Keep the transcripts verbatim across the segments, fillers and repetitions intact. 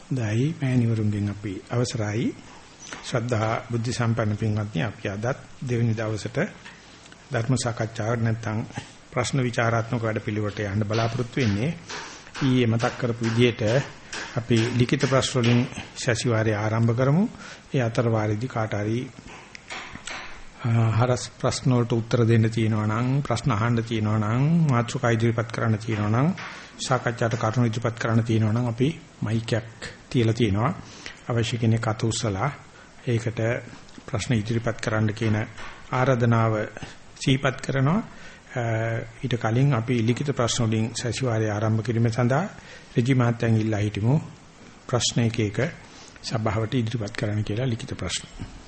දැයි මෑණිවරුන්ගෙන් අපි අවසරයි ශ්‍රද්ධා බුද්ධ සම්පන්න පින්වත්නි අපි අදත් දෙවෙනි දවසට ධර්ම සාකච්ඡාවක් නැත්නම් ප්‍රශ්න විචාරාත්මක වැඩපිළිවෙලට යන්න බලාපොරොත්තු වෙන්නේ. ඊයේ මතක් කරපු විදිහට අපි ලිඛිත ප්‍රශ්න වලින් සැසිවාරය ආරම්භ කරමු. ඒ අතර වාරෙදි කාට හරි හරස් ප්‍රශ්න වලට උත්තර දෙන්න තියෙනවා නම් ප්‍රශ්න අහන්න තියෙනවා නම් මාතෘකා ඉදිරිපත් කරන්න තියෙනවා නම් සාකච්ඡාට කරුණු ඉදිරිපත් කරන්න තියෙනවා නම් අපි මයික් එකක් තියලා තියෙනවා. අවශ්‍ය කෙනෙක් අත උස්සලා ඒකට ප්‍රශ්න ඉදිරිපත් කරන්න කියන ආරාධනාව සිහිපත් කරනවා. ඊට කලින් අපි ලිඛිත ප්‍රශ්න වලින් සැසිවාරය ආරම්භ කිරීම සඳහා රජි මහත්තයන් ඉල්ලා හිටමු. ප්‍රශ්න එක එක සභාවට ඉදිරිපත් කරන්න කියලා ලිඛිත ප්‍රශ්න.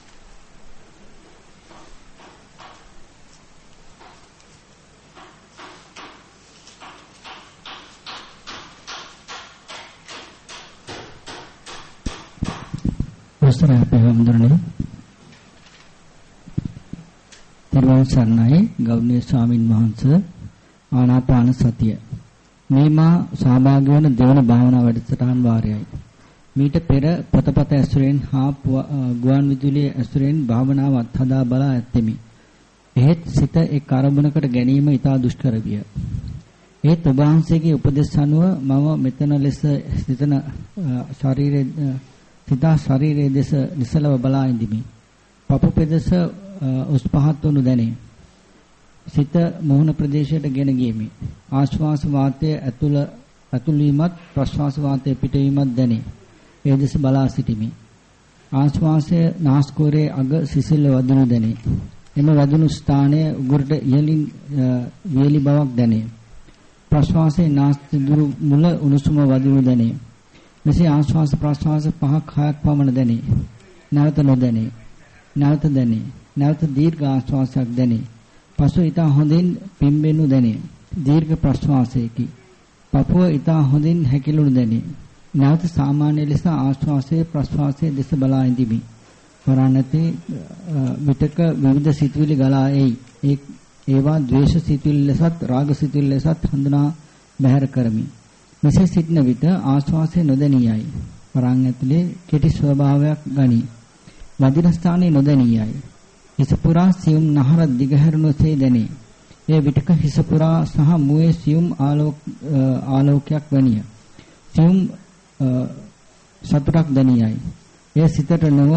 අවසරයි අපේ හැමදෙරණේ තිරුවන් සරණයි ගෞරවනීය ස්වාමින් වහන්සේ ආනාපාන සතිය මේ මා සහභාගී වන දෙවන භාවනා වැඩසටහන් වාරයයි. මීට පෙර පොතපත ඇසුරෙන් හා ගුවන් විදුලියේ ඇසුරෙන් භාවනාවත් හදා බලා ඇත්තෙමි. එහෙත් සිත එක් අරමුණකට ගැනීම ඉතා දුෂ්කර විය. ඒත් ඔබ වහන්සේගේ උපදෙස් අනුව මම මෙතන ලෙස සිතන ශරීරයේ සිතා ශරීරයේ දෙස නිසලව බලා ඉඳිමි. පපු පෙදෙස උස් පහත් වනු දැනේ. සිත මොහොන ප්‍රදේශයට ගෙන ගියමි. ආශ්වාස වාතය ඇතුළ ඇතුල් වීමත් ප්‍රශ්වාස වාතය පිටවීමත් දැනේ. ඒ දෙස බලා සිටිමි. ආශ්වාසය නාස්කුරේ අග සිසිල් වදනු දැනේ. එම වදනු ස්ථානයේ උගුරට ඉහළින් වියලි බවක් දැනේ. ප්‍රශ්වාසයේ නාස්තිදුරු මුල උණුසුම වදනු දැනේ. මෙසේ ආශ්වාස ප්‍රශ්වාස පහක් හයක් පමණ දැනේ. නැවත නොදැනේ. නැවත දැනේ. නැවත දීර්ඝ ආශ්වාසයක් දැනේ. පසු ඊට හොඳින් පිම්බෙනු දැනේ. දීර්ඝ ප්‍රශ්වාසයකි. පපුව ඊට හොඳින් හැකිලුණු දැනේ. නැවත සාමාන්‍ය ලෙස ආශ්වාසයේ ප්‍රශ්වාසයේ දෙස බලා ඉඳිමි. වරණති විතක විවිධ සිතුවිලි ගලා එයි. ඒ ඒවා ද්වේෂ සිතුවිලි ලෙසත් රාග සිතුවිලි ලෙසත් හඳුනා බැහැර කරමි. මෙසේ සිටන විට ආශ්වාසය නොදැනියයි. වරන් ඇතුලේ කෙටි ස්වභාවයක් ගනී. වදින ස්ථානයේ නොදැනියයි. හිස පුරා සියුම් නහර දිගහැරුණුසේ දැනේ. ඒ විටක හිස පුරා සහ මුවේ සියුම් ආලෝක ආලෝකයක් වැනිය. සියුම් සතුටක් දැනියයි. ඒ සිතට නොව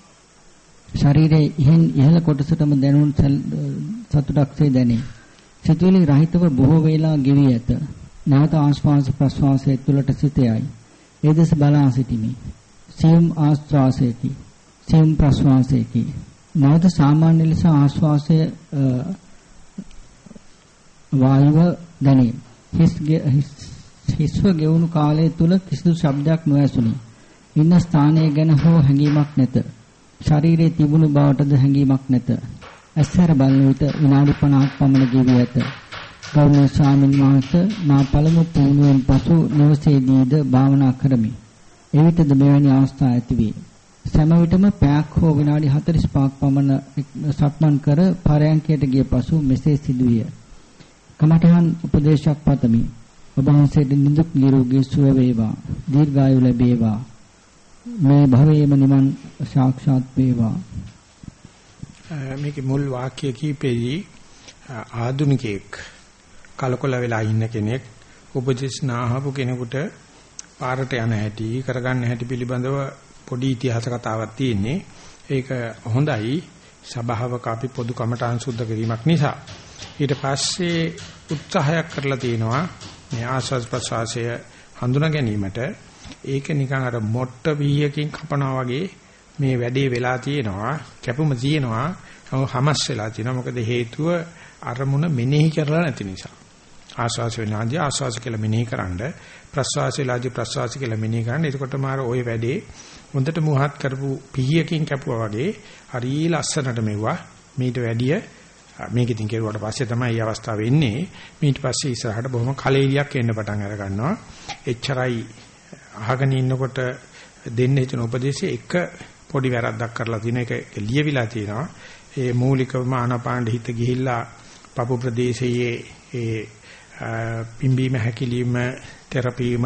ශරීරයේ ඉහන් ඉහළ කොටසටම දැනුණු සතුටක්සේ දැනේ. සිතුවිලි රහිතව බොහෝ වේලා ගෙවි ඇත. නැවත ආශ්වාස ප්‍රශ්වාසයේ තුලට සිටයයි. ඒ දෙස බලා සිටිමි. සියුම් ආශ්වාසයේකි. සියුම් ප්‍රශ්වාසයේකි. නැවත සාමාන්‍ය ලෙස ආශ්වාසය වායුව දැනේ. හිස් හිස්ව ගෙවුණු කාලය තුල කිසිදු ශබ්දයක් නොඇසුණි. ඉන්න ස්ථානය ගැන හෝ හැඟීමක් නැත. ශරීරයේ තිබුණු බවටද හැඟීමක් නැත. ඇස්සර බලන විට විනාඩි පනහක් පමණ ගෙවී ඇත. ගෞරවනීය ස්වාමීන් වහන්සේ මා පළමු පුහුණුවෙන් පසු නිවසේදීද භාවනා කරමි. එවිටද මෙවැනි අවස්ථා ඇති වේ. සෑම විටම පැයක් හෝ විනාඩි හතළිස් පහක් පමණ සක්මන් කර පරයන්කයට ගිය පසු මෙසේ සිදුවිය. කමඨහන් උපදේශයක් පතමි. ඔබ වහන්සේට නිදුක් නිරෝගී සුව වේවා. දීර්ඝායු ලැබේවා. මේ භවයේම නිවන් සාක්ෂාත් වේවා. මේකේ මුල් වාක්‍ය කීපෙදී ආධුනිකයෙක් කලකොල වෙලා ඉන්න කෙනෙක් උපදේශ නාහපු කෙනෙකුට පාරට යන හැටි කරගන්න හැටි පිළිබඳව පොඩි ඉතිහාස කතාවක් තියෙන්නේ. ඒක හොඳයි සබාවක අපි පොදු කමඨාන් සුද්ධ කිරීමක් නිසා. ඊට පස්සේ උත්සාහයක් කරලා තිනවා මේ ආස්වාද ප්‍රසවාසය හඳුනා ගැනීමට. ඒක නිකන් අර මොට්ට වීයකින් කපනවා වගේ මේ වැඩේ වෙලා තියෙනවා. කැපුම තියෙනවා. හමස් වෙලා තියෙනවා. මොකද හේතුව අරමුණ මෙනෙහි කරලා නැති නිසා. ආස්වාස වෙනාදී ආස්වාස කියලා මෙනෙහි කරන්න, ප්‍රස්වාස වෙලාදී ප්‍රස්වාස කියලා මෙනෙහි කරන්න. එතකොට මාර ওই වැඩේ හොඳට මුහත් කරපු පිහියකින් කැපුවා වගේ හරි ලස්සනට මෙවුවා. මීට වැඩිය මේක ඉතින් කෙරුවාට පස්සේ තමයි මේ අවස්ථාව එන්නේ. ඊට පස්සේ ඉස්සරහට බොහොම කලෙලියක් එන්න පටන් අර ගන්නවා. එච්චරයි අහගෙන ඉන්නකොට දෙන්න හිතන උපදේශයේ එක පොඩි වැරද්දක් කරලා තියෙන එක ලියවිලා තියෙනවා. ඒ මූලිකවම ආනාපාන හිත ගිහිල්ලා පපු ප්‍රදේශයේ ඒ පිම්බීම හැකිලිම තෙරපීම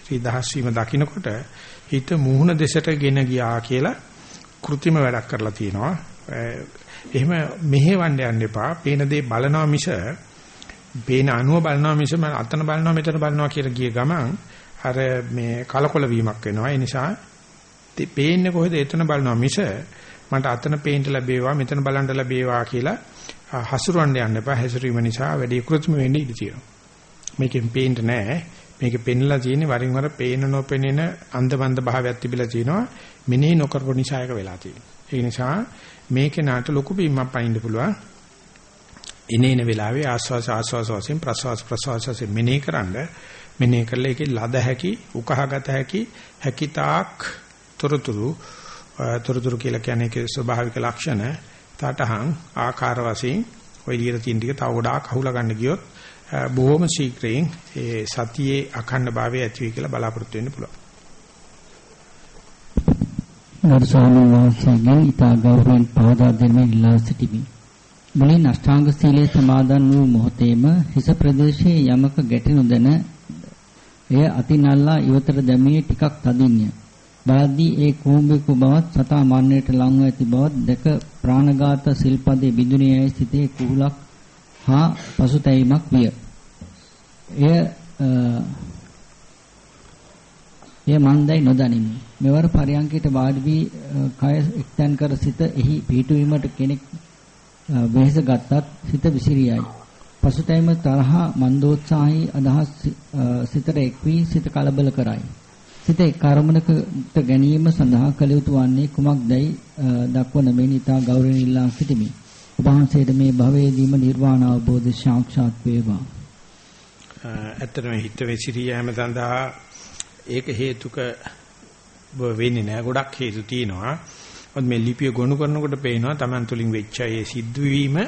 රිදහස් වීම දකින්නකොට හිත මුහුණ දෙසට ගෙන ගියා කියලා કૃතිම වැඩක් කරලා තියෙනවා. එහෙම මෙහෙවන්න යන්න එපා. පේන දේ බලනවා මිස පේන අනුව බලනවා මිස මම අතන බලනවා මෙතන බලනවා කියලා ගිය ගමන් අර මේ කලකොල වීමක් වෙනවා. ඒ නිසා පේන්නේ කොහෙද එතන බලනවා මිස මට අතන පේන්න ලැබේවා මෙතන බලන්න ලැබේවා කියලා හසුරවන්න යන්න එපා. හැසිරීම නිසා වැඩි කෘත්‍රිම වෙන්න ඉඩ තියෙනවා. මේකෙන් පේන්න නැහැ. මේකේ පෙන්ලා තියෙන්නේ වරින් වර පේන නොපෙනෙන අන්ධබන්ධ භාවයක් තිබිලා තියෙනවා. මෙනෙහි නොකරපු නිසා එක වෙලා තියෙනවා. ඒ නිසා මේකේ නාට ලොකු බීමක් පයින්න පුළුවන්. එනේන වෙලාවේ ආස්වාස ආස්වාස වශයෙන් ප්‍රසවාස ප්‍රසවාස වශයෙන් මෙනෙහි කරන්න මෙනෙහි කරලා ඒකේ ලද හැකි උකහාගත හැකි හැකිතාක් තොරතුරු තොරතුරු කියලා කියන්නේ ඒකේ ස්වභාවික ලක්ෂණ තටහන් ආකාර වශයෙන් ඔය විදිහට තියෙන ටික තව ගොඩාක් අහුලා ගන්න ගියොත් බොහොම ශීක්‍රයෙන් ඒ සතියේ අඛණ්ඩ භාවය ඇති වෙයි කියලා බලාපොරොත්තු වෙන්න පුළුවන්. ගරු ස්වාමීන් වහන්සේගෙන් ඉතා ගෞරවයෙන් පහදා දෙමින් ඉල්ලා සිටිමි. මුලින් අෂ්ටාංග සීලයේ සමාදන් වූ මොහොතේම හිස ප්‍රදේශයේ යමක ගැටෙනු දැන එය අතිනල්ලා ඉවතට දැමී ටිකක් තදින්ය. බලද්දී ඒ කුඹෙකු බවත් සතා මරණයට ලංව ඇති බවත් දැක ප්‍රාණඝාත සිල්පදේ බිඳුනියයි සිටේ කුහුලක් හා පසුතැවීමක් විය. එය එය මන්දයි නොදනිමි. මෙවර පරයන්කයට වාඩි වී කය එක්තැන් කර සිට එහි පිහිටුවීමට කෙනෙක් වෙහෙස ගත්තත් සිත විසිරියයි. පසුතැවීම තරහ මන්දෝත්සාහී අදහස් සිතට එක් වී සිත කලබල කරයි. සිත එක් කර්මණකට ගැනීම සඳහා කළ යුතු වන්නේ කුමක්දයි දක්වන මෙන් ඉතා ගෞරවයෙන් ඉල්ලා සිටිමි. ඔබ වහන්සේට මේ භවයේදීම නිර්වාණ අවබෝධ සාක්ෂාත් වේවා. ඇත්තටම හිත විසිරියෑම සඳහා ඒක හේතුක වෙන්නේ නැහැ. ගොඩක් හේතු තියෙනවා. මොකද මේ ලිපිය ගොනු කරනකොට පේනවා Taman තුලින් වෙච්ච ඒ සිද්ධ වීම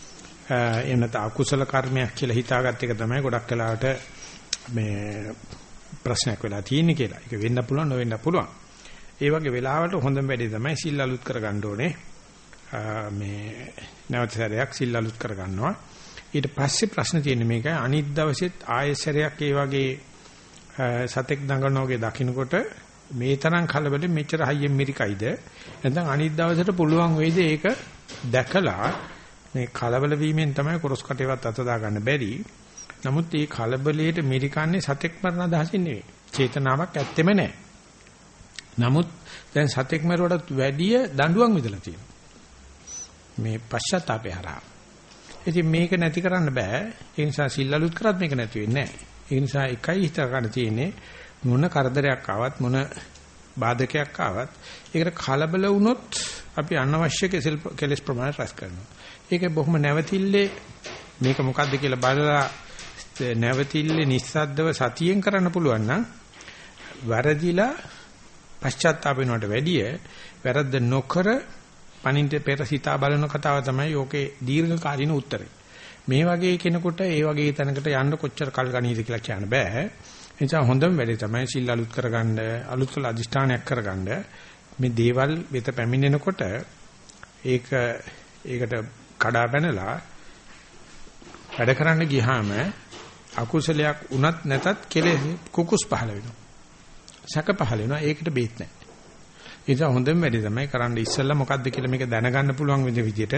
එනත අකුසල කර්මයක් කියලා හිතාගත් එක තමයි ගොඩක් වෙලාවට මේ ප්‍රශ්නයක් වෙලා තියෙන්නේ කියලා. ඒක වෙන්න පුළුවන් නොවෙන්න පුළුවන්. ඒ වගේ වෙලාවට හොඳම වැඩේ තමයි සිල් අලුත් කරගන්න ඕනේ. මේ නැවත සැරයක් සිල් අලුත් කරගන්නවා. ඊට පස්සේ ප්‍රශ්න තියෙන්නේ මේකයි අනිත් දවසෙත් ආයෙසරයක් ඒ වගේ සතෙක් දඟනෝගේ දකින්නකොට මේ තරම් කලබලෙන් මෙච්චර හයියෙන් මිරිකයිද නැත්නම් අනිත් දවසට පුළුවන් වෙයිද ඒක දැකලා මේ කලබල වීමෙන් තමයි කොරස් කටේවත් අත දාගන්න බැරි. නමුත් මේ කලබලයට මිරිකන්නේ සතෙක් මරණ අදහසින් නෙවෙයි. චේතනාවක් ඇත්තෙම නැහැ. නමුත් දැන් සතෙක් මරුවටත් වැඩිය දඬුවම් විදලා තියෙනවා. මේ පශ්චාත්තාපය හරහා. ඉතින් මේක නැති කරන්න බෑ. ඒ නිසා සිල් අලුත් කරත් මේක නැති වෙන්නේ නැහැ. ඒ නිසා එකයි හිතා ගන්න තියෙන්නේ මොන කරදරයක් ආවත් මොන බාධකයක් ආවත් ඒකට කලබල වුණොත් අපි අනවශ්‍ය කෙලෙස් ප්‍රමාණය රැස් කරනවා. ඒක බොහොම නැවතිල්ලේ මේක මොකද්ද කියලා බලලා නැවතිල්ලේ නිස්සද්දව සතියෙන් කරන්න පුළුවන් නම් වැරදිලා පශ්චාත්තාප වෙනවට වැඩිය වැරද්ද නොකර පණින්ට පෙර සිතා බලන කතාව තමයි යෝකේ දීර්ඝකාලීන උත්තරේ. මේ වගේ කෙනෙකුට ඒ වගේ තැනකට යන්න කොච්චර කල් ගනීද කියලා කියන්න බෑ. ඒ නිසා හොඳම වැඩේ තමයි සිල් අලුත් කරගන්න, අලුත් කළ අදිෂ්ඨානයක් කරගන්න. මේ දේවල් වෙත පැමිණෙනකොට ඒක ඒකට කඩා පැනලා වැඩ කරන්න ගියාම අකුසලයක් උනත් නැතත් කෙලෙස් කුකුස් පහළ වෙනවා. සැක පහළ වෙනවා. ඒකට බේත් නැහැ. ඒ නිසා හොඳම වැඩේ තමයි කරන්න ඉස්සෙල්ලා මොකද්ද කියලා මේක දැනගන්න පුළුවන් විදිහට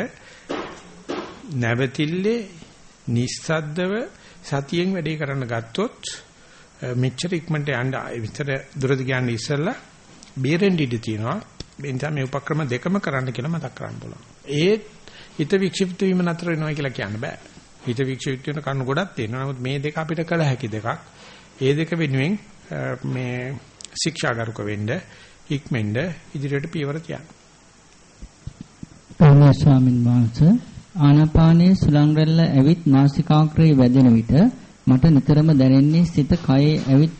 නැවතිල්ලේ නිස්සද්දව සතියෙන් වැඩේ කරන්න ගත්තොත් මෙච්චර ඉක්මනට යන්න විතර දුරද කියන්නේ ඉස්සෙල්ලා බේරෙන්න ඉඩ තියෙනවා. ඒ නිසා මේ උපක්‍රම දෙකම කරන්න කියලා මතක් කරන්න පුළුවන්. ඒ හිත වික්ෂිප්ත වීම නතර වෙනවා කියලා කියන්න බෑ. හිත වික්ෂිප්ත වෙන කරුණු ගොඩක් තියෙනවා. නමුත් මේ දෙක අපිට කළ හැකි දෙකක්. ඒ දෙක වෙනුවෙන් මේ ශික්ෂාගරුක වෙන්න ඉක්මෙන්ද ඉදිරියට පියවර තියන්න. ගෞරවනීය ස්වාමින් වහන්සේ ආනාපානයේ සුලං රැල්ල ඇවිත් නාසිකාග්‍රේ වැදෙන විට මට නිතරම දැනෙන්නේ සිත කයේ ඇවිත්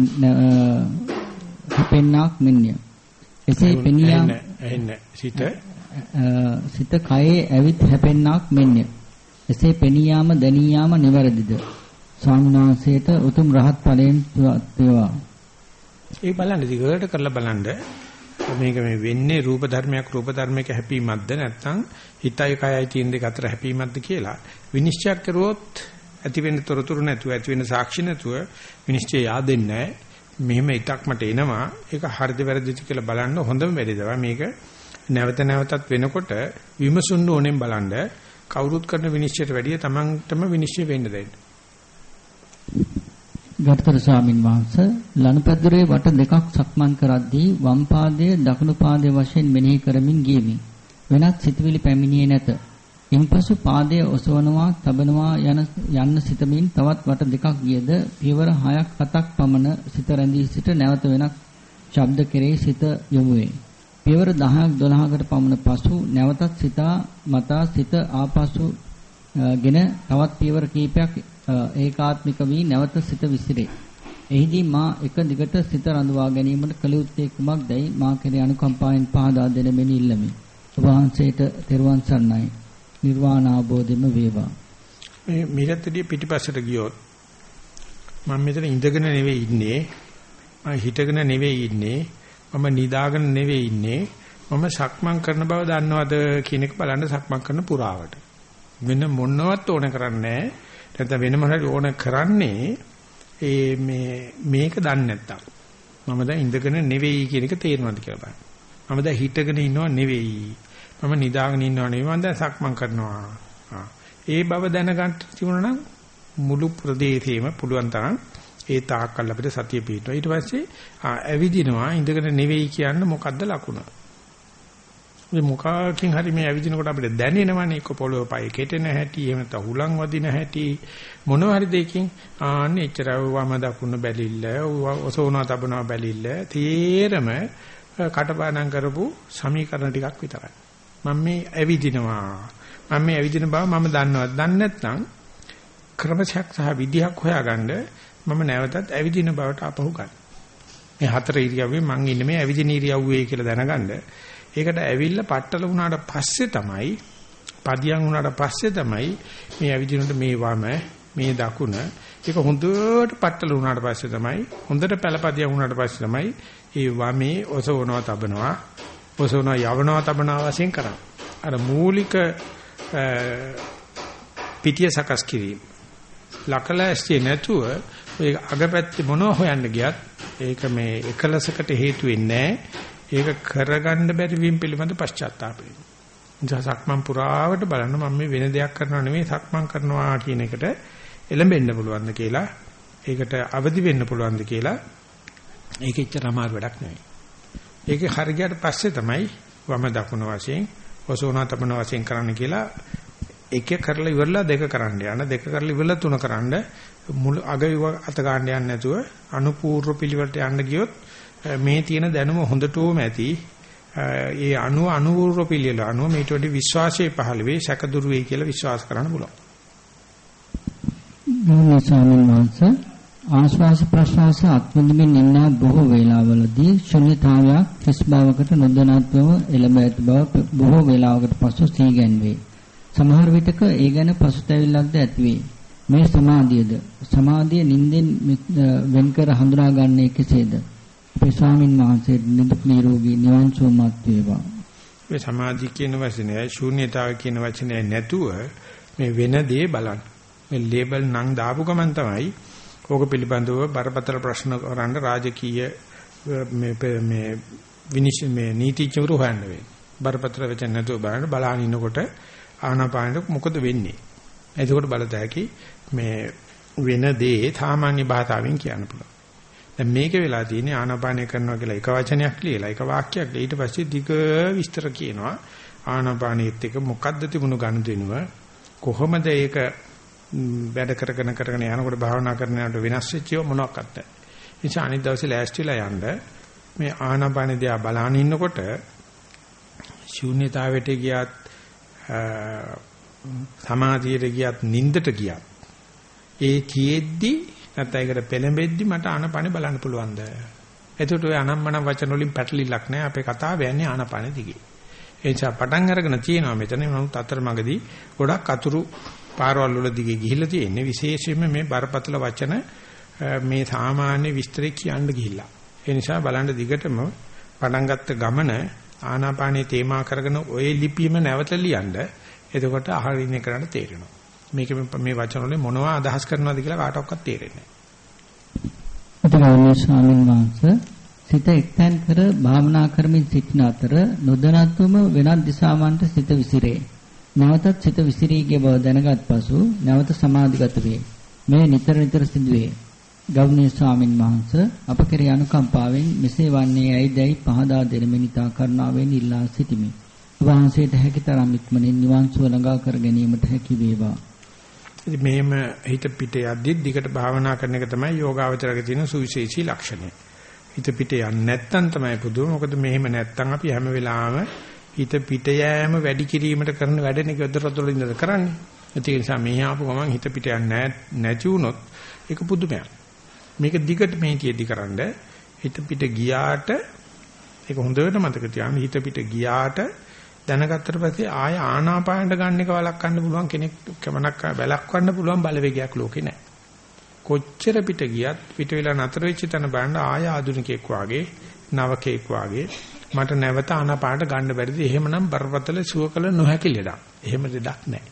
හැපෙන්නක් මෙන්ය. එසේ පෙනියා එන්නේ සිත සිත කයේ ඇවිත් හැපෙන්නක් මෙන්ය. එසේ පෙනියාම දැනියාම නිවැරදිද? ස්වාමීන් වහන්සේට උතුම් රහත් ඵලයෙන් වේවා. ඒ බලන්න දිගට කරලා බලන්න මේක මේ වෙන්නේ රූප ධර්මයක් රූප ධර්මයක හැපීමක්ද නැත්නම් හිතයි කයයි තියෙන දෙක අතර හැපීමක්ද කියලා විනිශ්චය කරුවොත් ඇති වෙන්න තොරතුරු නැතුව ඇති වෙන්න සාක්ෂි නැතුව විනිශ්චය yaadෙන්නේ මෙහෙම එකක් මට එනවා ඒක හරිද වැරදිද කියලා බලන්න හොඳම වැඩේ තමයි මේක නැවත නැවතත් වෙනකොට විමසුන්න ඕනෙන් බලන්න කවුරුත් කරන විනිශ්චයට වැඩිය තමන්ටම විනිශ්චය වෙන්න දෙන්න. ගරුතර ස්වාමින් වහන්සේ ලනුපැදුරේ වට දෙකක් සක්මන් කරද්දී වම් පාදයේ දකුණු පාදයේ වශයෙන් මෙනෙහි කරමින් ගියමි. වෙනත් සිතුවිලි පැමිණියේ නැත. ඉන්පසු පාදයේ ඔසවනවා, තබනවා යන යන්න සිතමින් තවත් වට දෙකක් ගියද පියවර හයක් හතක් පමණ සිත රැඳී සිට නැවත වෙනත් ශබ්ද කෙරෙහි සිත යොමු වේ. පියවර දහයක් දොළහකට පමණ පසු නැවතත් සිතා මතා සිත ආපසු ගෙන තවත් පියවර කීපයක් ඒකාත්මික වී නැවත සිත විසිරේ. එහිදී මා එක දිගට සිත රඳවා ගැනීමට කළ යුත්තේ කුමක්දයි මා කෙරේ අනුකම්පාවෙන් පහදා දෙන මෙන් ඉල්ලමි. ඔබ වහන්සේට තෙරුවන් සරණයි. නිර්වාණ අවබෝධෙම වේවා. මේ මිරතදී පිටිපස්සට ගියොත් මම මෙතන ඉඳගෙන නෙවෙයි ඉන්නේ. මම හිටගෙන නෙවෙයි ඉන්නේ. මම නිදාගෙන නෙවෙයි ඉන්නේ. මම සක්මන් කරන බව දන්නවද කියන එක බලන්න සක්මන් කරන පුරාවට. වෙන මොනවත් ඕන කරන්නේ නැහැ. නැත්නම් වෙන මොනවද ඕන කරන්නේ ඒ මේ මේක දන්නේ නැත්තම් මම දැන් ඉඳගෙන නෙවෙයි කියන එක තේරෙනවද කියලා බලන්න. මම දැන් හිටගෙන ඉන්නව නෙවෙයි. මම නිදාගෙන ඉන්නව නෙවෙයි. මම දැන් සක්මන් කරනවා. ඒ බව දැනගන්න තිබුණා නම් මුළු ප්‍රදේශෙම පුළුවන් තරම් ඒ තාක්කල් අපිට සතිය පිටුවා. ඊට පස්සේ ඇවිදිනවා ඉඳගෙන නෙවෙයි කියන්නේ මොකද්ද ලකුණ? මේ මොකකින් හරි මේ ඇවිදිනකොට අපිට දැනෙනවනේ එක්ක පොළොව පය කෙටෙන හැටි, එහෙම නැත්නම් හුලං වදින හැටි මොනවා හරි දෙයකින් ආන්නේ එච්චර වම දකුණ බැලිල්ල, ඔසවනවා තබනවා බැලිල්ල තීරම කටපාඩම් කරපු සමීකරණ ටිකක් විතරයි. මම මේ ඇවිදිනවා. මම මේ ඇවිදින බව මම දන්නවා. දන්නේ නැත්නම් ක්‍රමශක් සහ විදිහක් හොයාගන්න මම නැවතත් ඇවිදින බවට අපහු ගන්න. මේ හතර ඉරියව්වේ මං ඉන්නේ මේ ඇවිදින ඉරියව්වේ කියලා දැනගන්න. ඒකට ඇවිල්ලා පట్టල වුණාට පස්සේ තමයි පදියම් වුණාට පස්සේ තමයි මේ ඇවිදිනකොට මේ වම මේ දකුණ ඒක හොඳට පట్టල වුණාට පස්සේ තමයි හොඳට පළපදියම් වුණාට පස්සේ තමයි ඒ වමේ ඔසවනවා තබනවා ඔසවනවා යවනවා තබනවා වශයෙන් කරන්නේ. අර මූලික පිටිය සකස් කිරීම ලකලැස්ති නැතුව ඒ අගපැත්තේ මොනව හොයන්න ගියත් ඒක මේ එකලසකට හේතු වෙන්නේ නැහැ. ඒක කරගන්න බැරි වීම පිළිබඳ පශ්චාත්තාපය. නිසා සක්මන් පුරාවට බලන්න මම මේ වෙන දෙයක් කරනව නෙමෙයි සක්මන් කරනවා කියන එකට එළඹෙන්න පුළුවන්ද කියලා, ඒකට අවදි වෙන්න පුළුවන්ද කියලා ඒක එච්චර අමාරු වැඩක් නෙවෙයි. ඒකේ හරියට පස්සේ තමයි වම දකුණ වශයෙන් ඔසෝනා තපන වශයෙන් කරන්න කියලා එක කරලා ඉවරලා දෙක කරන්න යන දෙක කරලා ඉවරලා තුන කරන්න මුළු අග අත ගන්න යන්නේ නැතුව අනුපූර්ව පිළිවෙලට යන්න ගියොත් මේ තියෙන දැනුම හොඳටම ඇති. ඒ අණු අනුපූර්ව පිළිවෙල අණු මේට වඩා විශ්වාසයේ පහළ වේ සැක දුරු වෙයි කියලා විශ්වාස කරන්න පුළුවන්. ගෞරවනීය ස්වාමීන් වහන්සේ ආශ්වාස ප්‍රශ්වාස අත්විඳින්මින් ඉන්න බොහෝ වේලාවලදී ශුන්‍යතාවයක් හිස් බවකට නොදැනත්වම එළඹ ඇති බව බොහෝ වේලාවකට පසු සීගැන්වේ. සමහර විටක ඒ ගැන පසුතැවිල්ලක්ද ඇතිවේ. මේ සමාධියද සමාධිය නිින්දෙන් වෙන් කර හඳුනාගන්නේ කෙසේද? අපේ ස්වාමීන් වහන්සේ නිදුක් නිරෝගී නිවන් සුවපත් වේවා. මේ සමාධිය කියන වචනේ ශූන්‍යතාව කියන වචනේ නැතුව මේ වෙන දේ බලන්න. මේ ලේබල් නම් දාපු ගමන් තමයි ඕක පිළිබඳව බරපතල ප්‍රශ්න කරන්න රාජකීය මේ මේ විනිශ්චය මේ නීතිඥවරු හොයන්න වෙන්නේ. බරපතල වචන නැතුව බලන්න බලන ඉන්නකොට ආනාපානෙට මොකද වෙන්නේ? එතකොට බලතැකි මේ වෙන දේ සාමාන්‍ය භාෂාවෙන් කියන්න පුළුවන්. දැන් මේක වෙලා තියෙන්නේ ආනාපානය කරනවා කියලා එක වචනයක් ලියලා එක වාක්‍යයක් ඊට පස්සේ දිග විස්තර කියනවා ආනාපානෙත් එක මොකද්ද තිබුණු ගනුදෙනුව කොහොමද ඒක වැඩ කරගෙන කරගෙන යනකොට භාවනා කරන යනකොට වෙනස් වෙච්ච ඒවා මොනවාක්වත් නැහැ. ඒ නිසා අනිත් දවසේ ලෑස්තිලා යන්න මේ ආනාපානෙ දිහා බලාගෙන ඉන්නකොට ශූන්‍යතාවයට ගියත් සමාධියට ගියත් නින්දට ගියත් ඒ කියෙද්දි නැත්නම් ඒකට පෙළඹෙද්දි මට ආනපනෙ බලන්න පුළුවන්ද? එතකොට ඔය අනම්මනම් වචන වලින් පැටලිලක් නැහැ. අපේ කතාව යන්නේ ආනපනෙ දිගේ. ඒ නිසා පටන් අරගෙන තියෙනවා මෙතන. නමුත් අතරමඟදී ගොඩක් අතුරු පාරවල් වල දිගේ ගිහිල්ලා තියෙන්නේ. විශේෂයෙන්ම මේ බරපතල වචන මේ සාමාන්‍ය විස්තරේ කියන්න ගිහිල්ලා. ඒ නිසා බලන්න දිගටම පටන් ගත්ත ගමන ආනාපානේ තේමා කරගෙන ඔය ලිපියම නැවත ලියන්න. එතකොට අහරින්න කරන්න තේරෙනවා. මේක මේ වචන වලින් මොනවා අදහස් කරනවද කියලා කාටවත් තේරෙන්නේ නැහැ. අතිගෞරවනීය ස්වාමීන් වහන්සේ සිත එක්තැන් කර භාවනා කරමින් සිටින අතර නොදැනත්වම වෙනත් දිශාවන්ට සිත විසිරේ. නැවතත් සිත විසිරී ගිය බව දැනගත් පසු නැවත සමාධිගත වේ. මේ නිතර නිතර සිදුවේ. ගෞරවනීය ස්වාමීන් වහන්සේ අප කෙරෙහි අනුකම්පාවෙන් මෙසේ වන්නේ ඇයිදයි පහදා දෙනමින් ඉතා කරුණාවෙන් ඉල්ලා සිටිමි. වහන්සේට හැකිතරම් ඉක්මනින් නිවන් සුව ළඟා කර ගැනීමට හැකි වේවා. ඉතින් මෙහෙම හිත පිට යද්දි දිගට භාවනා කරන එක තමයි යෝගාවචරයේ තියෙන සුවිශේෂී ලක්ෂණය. හිත පිට යන්නේ නැත්තම් තමයි පුදුම. මොකද මෙහෙම නැත්තම් අපි හැම වෙලාවෙම හිත පිට යෑම වැඩි කිරීමට කරන වැඩනේ ගොඩරතොල ඉඳලා කරන්නේ. ඒ නිසා මේ ආපු ගමන් හිත පිට යන්නේ නැති වුණොත් ඒක පුදුමයක්. මේක දිගට මේ තියදී කරන්න හිත පිට ගියාට ඒක හොඳට මතක තියාගන්න. හිත පිට ගියාට දැනගත්තට පස්සේ ආය ආනාපානට ගන්න එක වළක්වන්න පුළුවන් කෙනෙක් කමනක් බැලක්වන්න පුළුවන් බලවේගයක් ලෝකේ නැහැ. කොච්චර පිට ගියත් පිට වෙලා නතර වෙච්ච තැන බලන්න ආය ආධුනිකයෙක් වාගේ නවකයෙක් වාගේ මට නැවත ආනාපානට ගන්න බැරිද? එහෙමනම් බරපතල සුවකල නොහැකි ලෙඩක්. එහෙම ලෙඩක් නැහැ.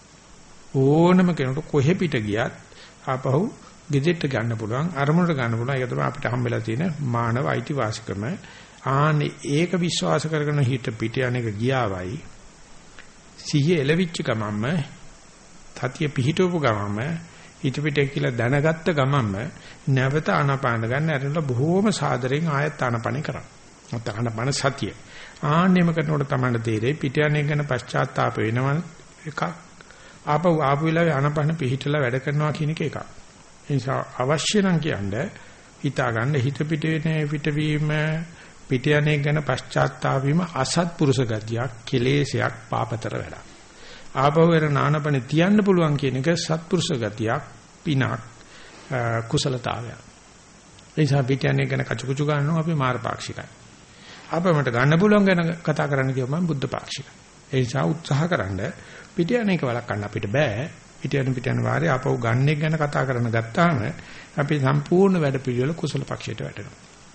ඕනම කෙනෙකුට කොහෙ පිට ගියත් ආපහු ගෙදෙට්ට ගන්න පුළුවන් අරමුණට ගන්න පුළුවන්. ඒක තමයි අපිට හම්බෙලා තියෙන මානව අයිතිවාසිකම. ආනේ ඒක විශ්වාස කරගෙන හිත පිට යන්නේක ගියාවයි සිහිය එලවිච්ච ගමම්ම තතිය පිහිටවපු ගමම්ම හිත පිට කියලා දැනගත්ත ගමම්ම නැවත ආනාපාන ගන්න ඇරෙන්න බොහෝම සාදරයෙන් ආයත් ආනාපානේ කරා. නැත්නම් ආනාපාන සතිය. ආන්නේම කරනකොට තමයි තේරෙයි පිට යන්නේ ගැන පශ්චාත්තාප වෙනවන එකක්. ආපහු ආපු වෙලාවේ ආනාපාන පිහිටලා වැඩ කරනවා කියන එක එකක්. ඒ නිසා අවශ්‍ය නම් කියන්නේ හිතා ගන්න හිත පිට වෙන පිටවීම පිට යන්නේ ගැන පශ්චාත්තාප වීම අසත්පුරුෂ ගතියක්, කෙලේශයක්, පාපතර වැඩක්. ආපහු වෙන නානපනේ තියන්න පුළුවන් කියන එක සත්පුරුෂ ගතියක්, පිනක්, කුසලතාවයක්. ඒ නිසා පිට යන්නේ ගැන කචුකුචු ගන්නවා අපි මාර්ගපාක්ෂිකයි. ආපහුමට ගන්න පුළුවන් ගැන කතා කරන්න කියව මම බුද්ධ පාක්ෂිකයි. ඒ නිසා උත්සාහකරනද පිට යන එක වළක්වන්න අපිට බෑ. පිට යන පිට යන වාරේ ආපහු ගන්න එක ගැන කතා කරන ගත්තාම අපි සම්පූර්ණ වැඩ පිළිවෙල කුසල පක්ෂයට වැටෙනවා.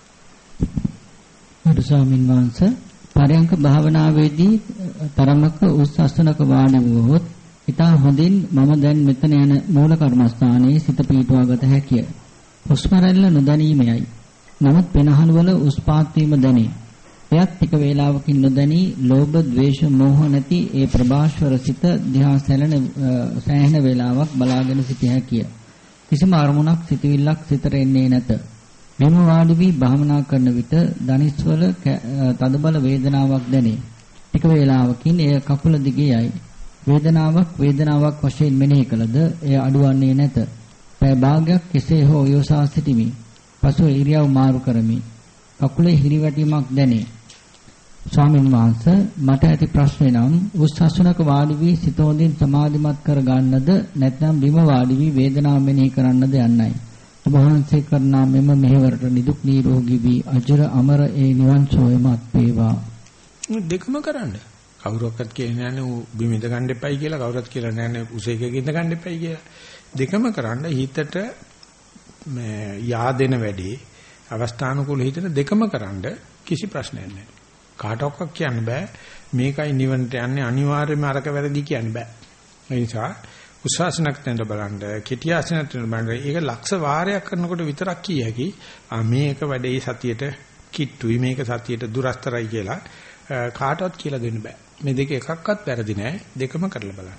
අද ස්වාමීන් වහන්සේ පරයන්ක භාවනාවේදී තරමක උස් අසනක වාඩි වුවහොත් ඊට හොඳින් මම දැන් මෙතන යන මූල කර්මස්ථානයේ සිත පීඨවා ගත හැකිය. හුස්ම රැල්ල නොදැනීමයි. නමුත් පෙනහළු වල උස් පාත් වීම දැනේ. එයත් ටික වේලාවකින් නොදැනී ලෝභ, ද්වේෂ, මෝහ නැති ඒ ප්‍රභාස්වර සිත දිහා සැලෙන සෑහෙන වේලාවක් බලාගෙන සිටිය හැකිය. කිසිම අරමුණක් සිතවිල්ලක් සිතට එන්නේ නැත. මෙම වාඩි වී භාවනා කරන විට දනිස්වල තදබල වේදනාවක් දැනේ. ටික වේලාවකින් එය කකුල දිගේ යයි. වේදනාවක් වේදනාවක් වශයෙන් මෙනෙහි කළද එය අඩුවන්නේ නැත. පැය භාගයක් කෙසේ හෝ යොසා සිටිමි. පසු ඉරියව් මාරු කරමි. කකුලේ හිරිවැටීමක් දැනේ. ස්වාමීන් වහන්සේ මට ඇති ප්‍රශ්නේ නම් උස් අසුනක වාඩි වී සිත හොඳින් සමාධිමත් කර ගන්නද නැත්නම් බිම වාඩි වී වේදනාව මෙනෙහි කරන්නද යන්නයි. ඔබ වහන්සේ කරනා මෙම මෙහෙවරට නිදුක් නිරෝගී වී අජර අමර ඒ නිවන් සෝයමත් වේවා. දෙකම කරන්න. කවුරක්වත් කියන්නේ නැහැ බිම ඉඳ ගන්න එපයි කියලා, කවුරුත් කියලා නැහැ උසේකක ඉඳ ගන්න එපයි කියලා. දෙකම කරන්න හිතට මේ yaadෙන වැඩේ අවස්ථානුකූල හිතට දෙකම කරන්න කිසි ප්‍රශ්නයක් නැහැ. කාටවත් කියන්න බෑ මේකයි නිවනට යන්නේ අනිවාර්යයෙන්ම අරක වැරදි කියන්න බෑ. ඒ නිසා උසාසනක් තැන්න බලන්න, කෙටි ආසනක් තැන්න බලන්න. ඒක ලක්ෂ වාරයක් කරනකොට විතරක් කිය හැකි. ආ මේක වැඩේ සතියට කිට්ටුයි, මේක සතියට දුරස්තරයි කියලා කාටවත් කියලා දෙන්න බෑ. මේ දෙක එකක්වත් වැරදි නෑ. දෙකම කරලා බලන්න.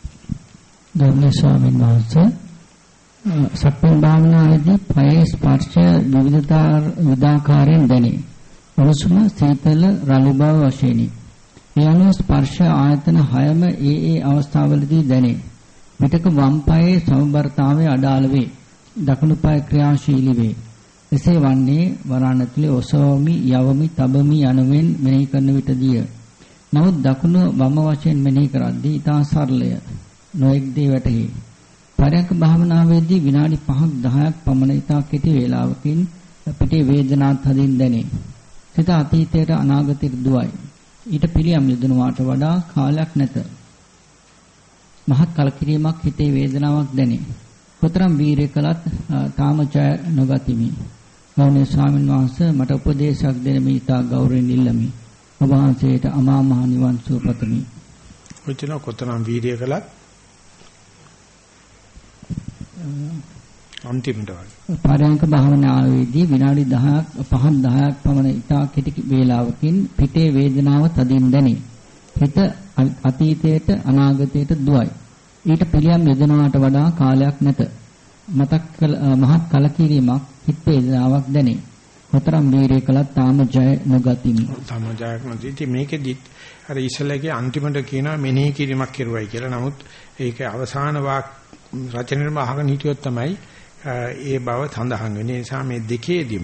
ධර්ම ස්වාමීන් වහන්සේ සක්මන් භාවනාවේදී පයේ ස්පර්ශය විවිධාකාරයෙන් දැනේ. උණුසුම, සීතල, රළු බව වශයෙන්යි. ඒ අනුව ස්පර්ශ ආයතන හයම ඒ ඒ අවස්ථාවලදී දැනේ. විතක වම් පායේ සමබරතාවය අඩාල වේ. දකුණු පාය ක්‍රියාශීලී වේ. එසේ වන්නේ වරණතුලේ ඔසවමි, යවමි, තබමි යනුවෙන් මෙනෙහි කරන විටදීය. නමුත් දකුණු වම වශයෙන් මෙනෙහි කරද්දී ඊටා සරලය. නොඑක් දේ වැටහි. පරයන්ක භාවනාවේදී විනාඩි පහක් දහයක් පමණ ඊටා කෙටි වේලාවකින් පිටේ වේදනාත් හදින් දැනේ. සිත අතීතයට අනාගතයට දුවයි. ඊට පිළියම් යොදනවාට වඩා කාලයක් නැත. මහත් කලකිරීමක් හිතේ වේදනාවක් දැනේ. කොතරම් වීරිය කළත් තාම ජය නොගතිමි. ගෞරවනීය ස්වාමීන් වහන්සේ මට උපදේශයක් දෙන මේ ඉතා ගෞරවයෙන් ඉල්ලමි. ඔබ වහන්සේට අමා මහ නිවන් සුව පතමි. කොච්චර කොතරම් වීරිය කළත් අන්තිමට වගේ. පරයන්ක භාවනාවේදී විනාඩි දහයක් පහක් දහයක් පමණ ඉතා කෙටි වේලාවකින් පිටේ වේදනාව තදින් දැනේ. හිත අතීතයට අනාගතයට දුවයි. ඊට පිළියම් යොදනවාට වඩා කාලයක් නැත. මතක් කළ මහත් කලකිරීමක් හිත වේදනාවක් දැනේ. හතරම් වීරය කළත් තාම ජය නොගතිමි. තාම ජයක් නොදීති මේකෙදි අර ඉස්සලගේ අන්තිමට කියනවා මෙනෙහි කිරීමක් කෙරුවයි කියලා. නමුත් ඒක අවසාන වාක් රචනෙම අහගෙන හිටියොත් තමයි ඒ බව සඳහන් වෙන්නේ. ඒ නිසා මේ දෙකේදීම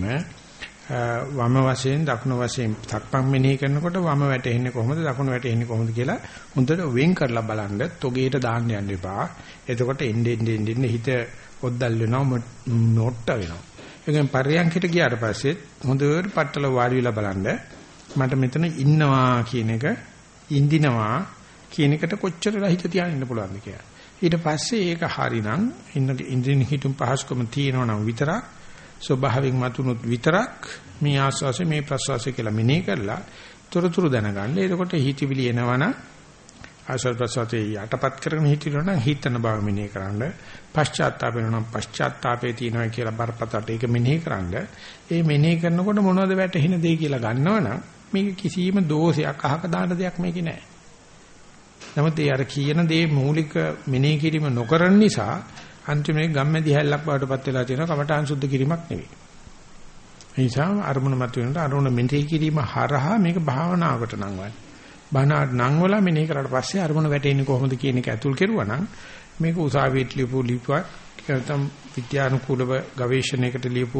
වම වශයෙන් දකුණු වශයෙන් සක්මන් මෙනෙහි කරනකොට වම වැටෙන්නේ කොහොමද දකුණු වැටෙන්නේ කොහොමද කියලා හොඳට වෙන් කරලා බලන්න. තොගේට දාන්න යන්න එපා. එතකොට එන්නේ එන්නේ හිත ඔද්දල් වෙනවා නොට්ට වෙනවා. ඒකෙන් පරියන්කිට ගියාට පස්සේ හොඳට පట్టල වාඩි වෙලා බලන්න මට මෙතන ඉන්නවා කියන එක ඉඳිනවා කියන එකට කොච්චර හිත තියාගෙන ඉන්න පුළුවන්ද කියලා. ඊට පස්සේ ඒක හරිනම් ඉන්න ඉන්ද්‍රිය හිතුම් පහසුකම තියෙනවා නම් විතරක් ස්වභාවයෙන් මතුනොත් විතරක් මේ ආස්වාසය මේ ප්‍රස්වාසය කියලා මෙනෙහි කරලා තොරතුරු දැනගන්න. එතකොට හිතවිලි එනවනම් ආස්වාද ප්‍රස්වාසයේ යටපත් කරගෙන හිතනවා නම් හිතන බව මෙනෙහි කරන්න. පශ්චාත්තාප වෙනවා නම් පශ්චාත්තාපේ තියෙනවා කියලා බරපතලට ඒක මෙනෙහි කරන්න. ඒ මෙනෙහි කරනකොට මොනවද වැටහෙන දේ කියලා ගන්නවනම් මේක කිසිම දෝෂයක් අහක දාන්න දෙයක් මේකේ නැහැ. නමුත් ඒ අර කියන දේ මූලික මෙනෙහි කිරීම නොකරන නිසා අන්තිමේ ගම්මැදි හැල්ලක් බවටපත් වෙලා තියෙනවා. කමඨාන් සුද්ධ කිරීමක් නෙවෙයි. ඒ නිසා අරමුණ මත වෙනට අරමුණ මෙනෙහි කිරීම හරහා මේක භාවනාවකට නම් වань. බණාට නම් වල මෙනෙහි කරාට පස්සේ අරමුණ වැටෙන්නේ කොහොමද කියන එක ඇතුල් කරුවා නම් මේක උසාවියට ලියපු ලිපුවක් නැත්නම් විද්‍යානුකූලව ගවේෂණයකට ලියපු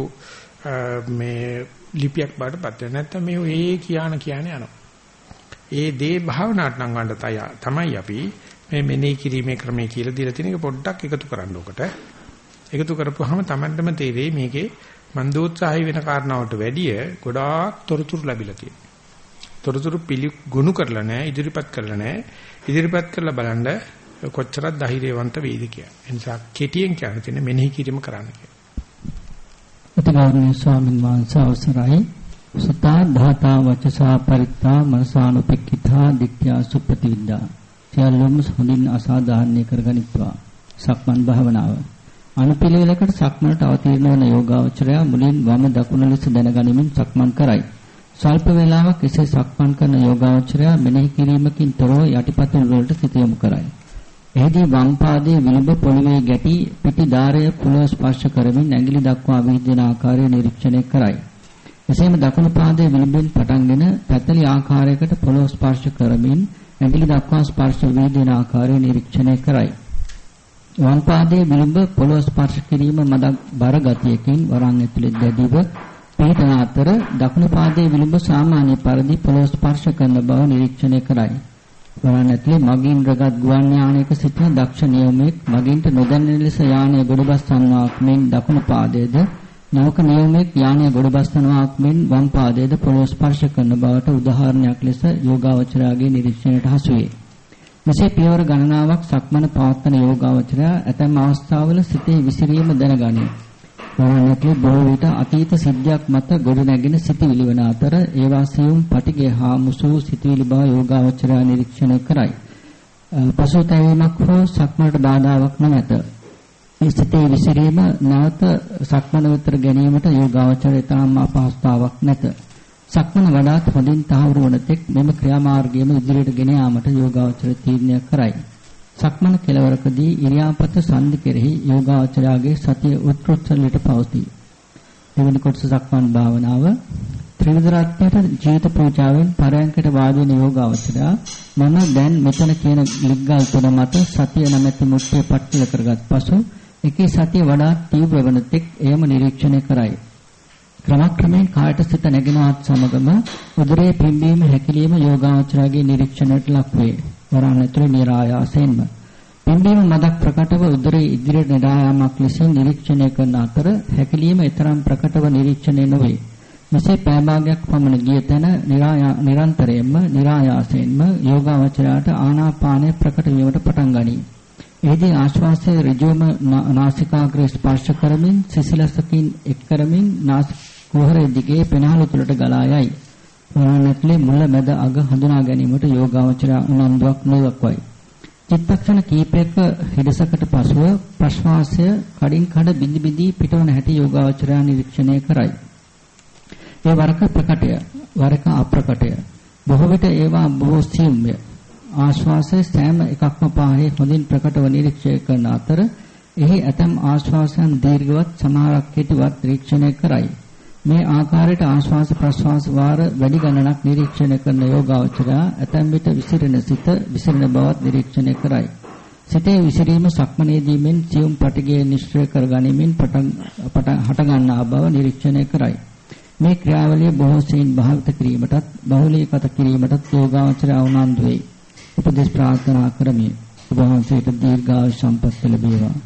මේ ලිපියක් බාටපත් වෙනවා. නැත්නම් මේ ඒ කියන කියන්නේ යනවා. ඒ දේ භාවනාවට නම් වන්න තමයි අපි මේ මෙනෙහි කිරීමේ ක්‍රමයේ කියලා දීලා තියෙන එක පොඩ්ඩක් එකතු කරන්න ඕකට. එකතු කරපුවාම Tamandම තේරෙයි මේකේ මන්දෝත්සාහය වෙන කාරණාවට වැඩිය ගොඩාක් තොරතුරු ලැබිලා තියෙනවා. තොරතුරු පිළි ගොනු කරලා නැහැ, ඉදිරිපත් කරලා නැහැ. ඉදිරිපත් කරලා බලන්න කොච්චරක් ධෛර්යවන්ත වේද කියලා. ඒ නිසා කෙටියෙන් කියන්න තියෙන මෙනෙහි කිරීම කරන්න කියලා. අතිගෞරවනීය ස්වාමීන් වහන්සේ අවසරයි. සුතා ධාතා වචසා පරිත්තා මනසානුපෙක්ඛිතා දික්ඛ්‍යා සුප්පතිවිද්දා. සියල්ලම හොඳින් අසාධාරණය කරගනිත්වා. සක්මන් භාවනාව. අනුපිළිවෙලකට සක්මනට අවතීර්ණ වන යෝගාවචරය මුලින් වම දකුණ ලෙස දැනගනිමින් සක්මන් කරයි. ස්වල්ප වේලාවක් එසේ සක්මන් කරන යෝගාවචරය මෙනෙහි කිරීමකින් තොරව යටිපතුල් වලට සිත යොමු කරයි. එහිදී වම් පාදයේ විලුඹ පොළවේ ගැටි පිටි ධාරය පුලව ස්පර්ශ කරමින් ඇඟිලි දක්වා විහිදෙන ආකාරය නිරීක්ෂණය කරයි. එසේම දකුණු පාදයේ විලුඹෙන් පටන්ගෙන පැතලි ආකාරයකට පොළව ස්පර්ශ කරමින් ඇඟිලි දක්වා ස්පර්ශ විහිදෙන ආකාරය නිරීක්ෂණය කරයි. වම් පාදයේ විලුඹ පොළව ස්පර්ශ කිරීම මදක් බර ගතියකින් වරන් ඇතුලේ දැඩිව පිටන අතර දකුණු පාදයේ විලුඹ සාමාන්‍ය පරිදි පොළව ස්පර්ශ කරන බව නිරීක්ෂණය කරයි. වරන් ඇතුලේ මගින් රගත් ගුවන් යානයක සිටින දක්ෂ නියමෙක් මගින්ට නොදැනෙන ලෙස යානය ගොඩබස්වන්නාක් මෙන් දකුණු පාදයේද නවක නියමෙක් යානය ගොඩබස්වන්නාක් මෙන් වම් පාදයේද පොළව ස්පර්ශ කරන බවට උදාහරණයක් ලෙස යෝගාවචරයාගේ නිරීක්ෂණයට හසු වේ. මෙසේ පියවර ගණනාවක් සක්මන පවත්වන යෝගාවචරයා ඇතැම් අවස්ථාවල සිතේ විසිරීම දැනගනී. වරණකේ බොහෝ විට අතීත සිද්ධියක් මත ගොඩනැගෙන සිටිවිලි වන අතර ඒවා සියුම් පටිඝය හා මුසු සිටිවිලි බව යෝගාවචරයා නිරීක්ෂණය කරයි. පසුතැවීමක් හෝ සක්මනට බාධාවක් නොමැත. මේ සිතේ විසිරීම නැවත සක්මන වෙතර ගැනීමට යෝගාවචරය තරම් අපහසුතාවක් නැත. සක්මන වඩාත් හොඳින් තහවුරු වන තෙක් මෙම ක්‍රියාමාර්ගයම ඉදිරියට ගෙන යාමට යෝගාවචරය තීරණය කරයි. සක්මන කෙලවරකදී ඉරියාපත සංදි කෙරෙහි යෝගාවචරයාගේ සතිය උත්කෘෂ්ඨ පවතී. දෙවන කොටස සක්මන් භාවනාව ත්‍රිවිධ රත්නයට ජීවිත පූජාවෙන් පරයන්කට වාඩි වෙන යෝගාවචරයා මම දැන් මෙතන කියන ලිග්ගල් තුන මත සතිය නැමැති මුට්ටිය පටල කරගත් පසු එකේ සතිය වඩා තීව්‍ර වන තෙක් එයම නිරීක්ෂණය කරයි. ක්‍රමක්‍රමයෙන් කායට සිත නැගෙනවත් සමගම උදරයේ පිම්බීම හැකිලිම යෝගාවචරයාගේ නිරීක්ෂණයට ලක් වේ. වරණ ඇතුලේ නිරායාසයෙන්ම පිම්බීම මදක් ප්‍රකටව උදරයේ ඉදිරියට නිරායාමක් ලෙස නිරීක්ෂණය කරන අතර හැකිලිම ඊතරම් ප්‍රකටව නිරීක්ෂණය නොවේ. මෙසේ පෑ භාගයක් පමණ ගිය තැන නිරන්තරයෙන්ම නිරායාසයෙන්ම යෝගාවචරයට ආනාපානය ප්‍රකට වීමට පටන් ගනී. එහිදී ආශ්වාසයේ ඍජුවම නාසිකාග්‍රේ ස්පර්ශ කරමින් සිසිලසකින් එක් කරමින් නාසික කුහරයේ දිගේ පෙනහළු තුලට ගලා යයි. වරණත්ලේ මුල මැද අග හඳුනා ගැනීමට යෝගාවචරය උනන්දුවක් නොදක්වයි. චිත්තක්ෂණ කීපයක හිඩසකට පසුව ප්‍රශ්වාසය කඩින් කඩ බිඳි බිඳි පිටවන හැටි යෝගාවචරය නිරීක්ෂණය කරයි. ඒ වරක ප්‍රකටය, වරක අප්‍රකටය. බොහෝ විට ඒවා බොහෝ සියුම්ය. ආශ්වාසයේ සෑම එකක්ම පාහේ හොඳින් ප්‍රකටව නිරීක්ෂණය කරන අතර එහි ඇතම් ආශ්වාසයන් දීර්ඝවත් සමහරක් කෙටිවත් නිරීක්ෂණය කරයි. මේ ආකාරයට ආශ්වාස ප්‍රශ්වාස වාර වැඩි ගණනක් නිරීක්ෂණය කරන යෝගාවචරය ඇතැම් විට විසිරෙන සිත විසිරෙන බවත් නිරීක්ෂණය කරයි. සිතේ විසිරීම සක්මනේදී මෙන් සියුම් පටිගය නිශ්චය කර ගැනීමෙන් පටන් හට ගන්නා බව නිරීක්ෂණය කරයි. මේ ක්‍රියාවලිය බොහෝ සෙයින් භාවිත කිරීමටත් බහුලීගත කිරීමටත් යෝගාවචරය උනන්දු වෙයි. උපදේශ ප්‍රාර්ථනා කරමි. ඔබ වහන්සේට දීර්ඝායු සම්පත් ලැබේවා.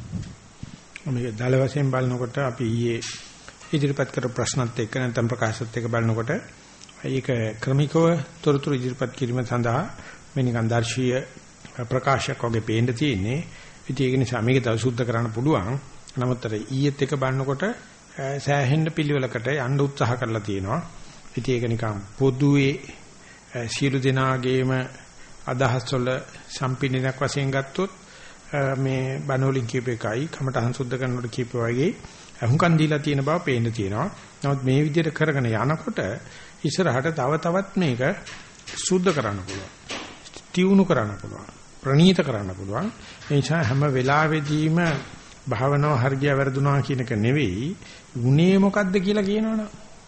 මේක දල වශයෙන් බලනකොට අපි ඊයේ ඉදිරිපත් කරපු ප්‍රශ්නත් එක්ක නැත්නම් ප්‍රකාශත් එක්ක බලනකොට ඒක ක්‍රමිකව තොරතුරු ඉදිරිපත් කිරීම සඳහා මේ නිකන් දර්ශීය ප්‍රකාශයක් වගේ පේන්න තියෙන්නේ. ඉතින් ඒක නිසා මේක තව සුද්ධ කරන්න පුළුවන්. නමුත් අර ඊයේත් එක බලනකොට සෑහෙන්න පිළිවෙලකට යන්න උත්සාහ කරලා තියෙනවා. ඉතින් ඒක නිකන් පොදුවේ සියලු දෙනාගේම අදහස් වල සම්පින්නයක් වශයෙන් ගත්තොත් මේ බණෝලින් කියප එකයි කමටහන් සුද්ධ කරනකොට කියප වගේ අහුම්කන් දීලා තියෙන බව පේන්න තියෙනවා. නමුත් මේ විදිහට කරගෙන යනකොට ඉස්සරහට තව තවත් මේක සුද්ධ කරන්න පුළුවන්. තියුණු කරන්න පුළුවන්. ප්‍රණීත කරන්න පුළුවන්. ඒ නිසා හැම වෙලාවෙදීම භාවනාව හරිය වැරදුනා කියන එක නෙවෙයි. උනේ මොකද්ද කියලා කියනවනේ.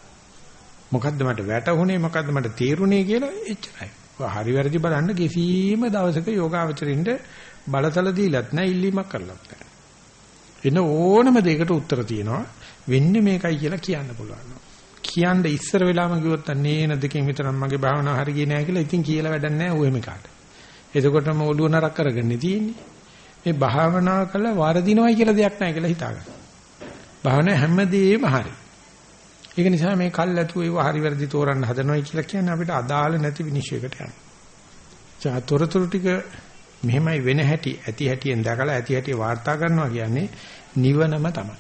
මොකද්ද මට වැටහුනේ මොකද්ද මට තේරුනේ කියලා එච්චරයි. හරි වැරදි බලන්න කිසිම දවසක යෝගාවචරින්ද බලතල දීලත් නැහැ ඉල්ලීමක් කරලත් නැහැ. එන ඕනම දෙයකට උත්තර තියෙනවා. වෙන්නේ මේකයි කියලා කියන්න පුළුවන්. කියන්න ඉස්සර වෙලාම කිව්වොත් අනේන දෙකෙන් විතරක් මගේ භාවනාව හරි ගියේ නැහැ කියලා ඉතින් කියලා වැඩක් නැහැ ඔය මේකට. එතකොටම ඔළුව නරක කරගන්නේ තියෙන්නේ. මේ භාවනාව කළා වරදිනවයි කියලා දෙයක් නැහැ කියලා හිතාගන්න. භාවනාව හැමදේම හරි. ඒක නිසා මේ කල්ැතු ඒව හරි වැරදි තෝරන්න හදනවයි කියලා කියන්නේ අපිට අදාළ නැති විනිශ්චයකට යනවා. චාතොරතුරු ටික මෙහෙමයි වෙන හැටි ඇති හැටියෙන් දැකලා ඇති හැටි වාර්තා කරනවා කියන්නේ නිවනම තමයි.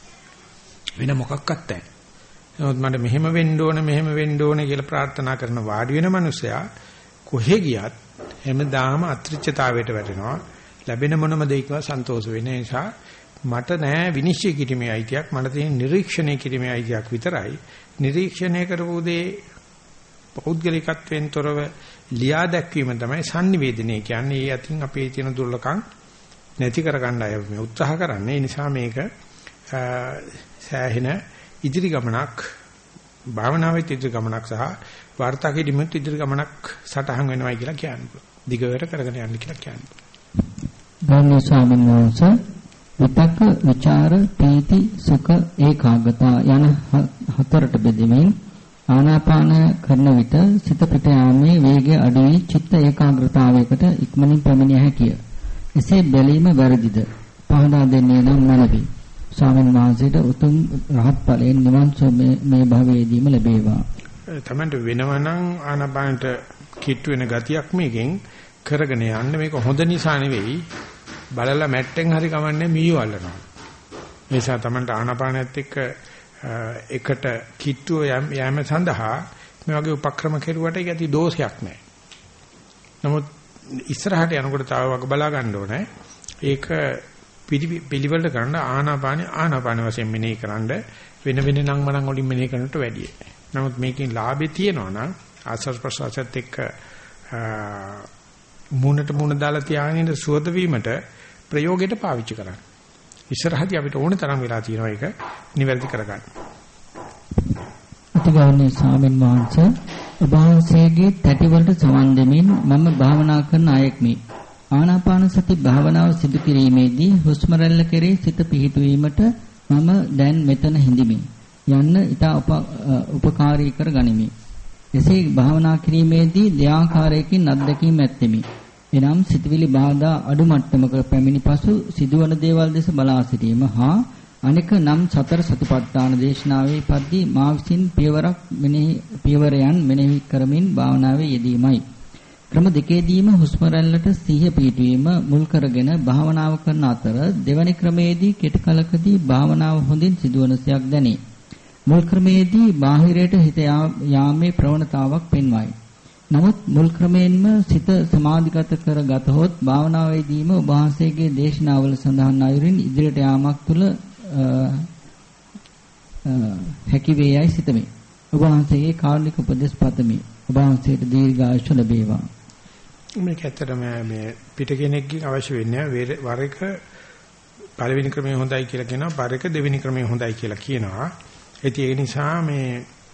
වෙන මොකක්වත් නැහැ. නමුත් මට මෙහෙම වෙන්න ඕන මෙහෙම වෙන්න ඕන කියලා ප්‍රාර්ථනා කරන වාඩි වෙන මනුස්සයා කොහෙ ගියත් හැමදාම අත්‍රිච්ඡතාවයට වැටෙනවා. ලැබෙන මොනම දෙයකම සන්තෝෂ වෙන නිසා මට නෑ විනිශ්චය කිරීමේ අයිතියක් මට තියෙන නිරීක්ෂණය කිරීමේ අයිතියක් විතරයි. නිරීක්ෂණය කරපු දේ පෞද්ගලිකත්වයෙන් තොරව ලියා දැක්වීම තමයි sannivedanaya කියන්නේ. ඒ අතින් අපේ තියෙන දුර්ලකම් නැති කරගන්න අය මේ උත්සාහ කරන්නේ. ඒ නිසා මේක සෑහෙන ඉදිරි ගමනක් භාවනාවේ ඉදිරි ගමනක් සහ වාර්තා කිරීමේ ඉදිරි ගමනක් සටහන් වෙනවයි කියලා කියන්න. දිගට කරගෙන යන්න කියලා කියන්න. ගෞරවනීය ස්වාමීන් වහන්සේ විතක්ක ਵਿਚාර ප්‍රීති සුඛ ඒකාග්‍රතා යන හතරට බෙදෙමින් ආනාපාන කරන විට සිත පිට යාමේ වේගය අඩු වී චිත්ත ඒකාග්‍රතාවයකට ඉක්මනින් පැමිණිය හැකිය. එසේ බැලීම වැරදිද? පහදා දෙන්නේ නම් මැනවි. ස්වාමීන් වහන්සේට උතුම් රහත් ඵලයෙන් නිවන් සුව මේ භවයේදීම ලැබේවා. තමන්ට වෙනවනම් ආනාපානට කිට්ටු වෙන ගතියක් මේකෙන් කරගෙන යන්න. මේක හොඳ නිසා නෙවෙයි. බලලා මැට්ටෙන් හරි කමන්නේ මීයෝ අල්ලනවා. මේ නිසා තමන්ට ආනාපානයත් එක්ක එකට කිට්ටුව යෑම සඳහා මේ වගේ උපක්‍රම කෙරුවට ඒක ඇති දෝෂයක් නැහැ. නමුත් ඉස්සරහට යනකොට තව වග බලා ගන්න ඕනේ. ඒක පිළිවෙලට ගන්න ආනාපාන ආනාපාන වශයෙන් මෙනෙහි කරන්න වෙන වෙන නම් මනම් වලින් මෙනෙහි කරනට වැඩියි. නමුත් මේකෙන් ලාභේ තියෙනවා නම් ආස්වාද ප්‍රසවාසයත් එක්ක මූණට මූණ දාලා තියාගෙන ඉන්න සුවද වීමට ප්‍රයෝගයට පාවිච්චි කරන්න. ඉස්සරහදී අපිට ඕන තරම් වෙලා තියෙනවා ඒක නිවැරදි කරගන්න. අතිගෞරවනීය ස්වාමීන් වහන්සේ ඔබ වහන්සේගේ තැටි වලට සවන් දෙමින් මම භාවනා කරන අයෙක්මි. ආනාපාන සති භාවනාව සිදු කිරීමේදී හුස්ම රැල්ල කෙරෙහි සිත පිහිටුවීමට මම දැන් මෙතන හිඳිමි. යන්න ඊට උපකාරී කර ගනිමි. එසේ භාවනා කිරීමේදී දෙආකාරයකින් අත්දැකීම් ඇත්තෙමි. එනම් සිතවිලි බාධා අඩු මට්ටමක පැමිණි පසු සිදුවන දේවල් දෙස බලා සිටීම හා අනික නම් සතර සතිපට්ඨාන දේශනාවේ පද්දී මා විසින් පියවරක් මෙනෙහි පියවරයන් මෙනෙහි කරමින් භාවනාවේ යෙදීමයි. ක්‍රම දෙකේදීම හුස්ම රැල්ලට සිහිය පිහිටවීම මුල් කරගෙන භාවනාව කරන අතර දෙවැනි ක්‍රමයේදී කෙටි කලකදී භාවනාව හොඳින් සිදුවන සයක් දැනේ. මුල් ක්‍රමයේදී බාහිරයට හිත යාමේ ප්‍රවණතාවක් පෙන්වයි. නමුත් මුල් ක්‍රමයෙන්ම සිත සමාධිගත කර ගතහොත් භාවනාවේදීම ඔබ වහන්සේගේ දේශනාවල සඳහන් අයුරින් ඉදිරියට යාමක් තුළ හැකි වේයයි සිතමි. ඔබ වහන්සේගේ කාරුණික උපදෙස් පතමි. ඔබ වහන්සේට දීර්ඝායුෂ ලැබේවා. මේක ඇත්තටම මේ පිට කෙනෙක්ගෙන් අවශ්‍ය වෙන්නේ වර එක පළවෙනි ක්‍රමය හොඳයි කියලා කියනවා, වර එක දෙවෙනි ක්‍රමය හොඳයි කියලා කියනවා. ඒ නිසා මේ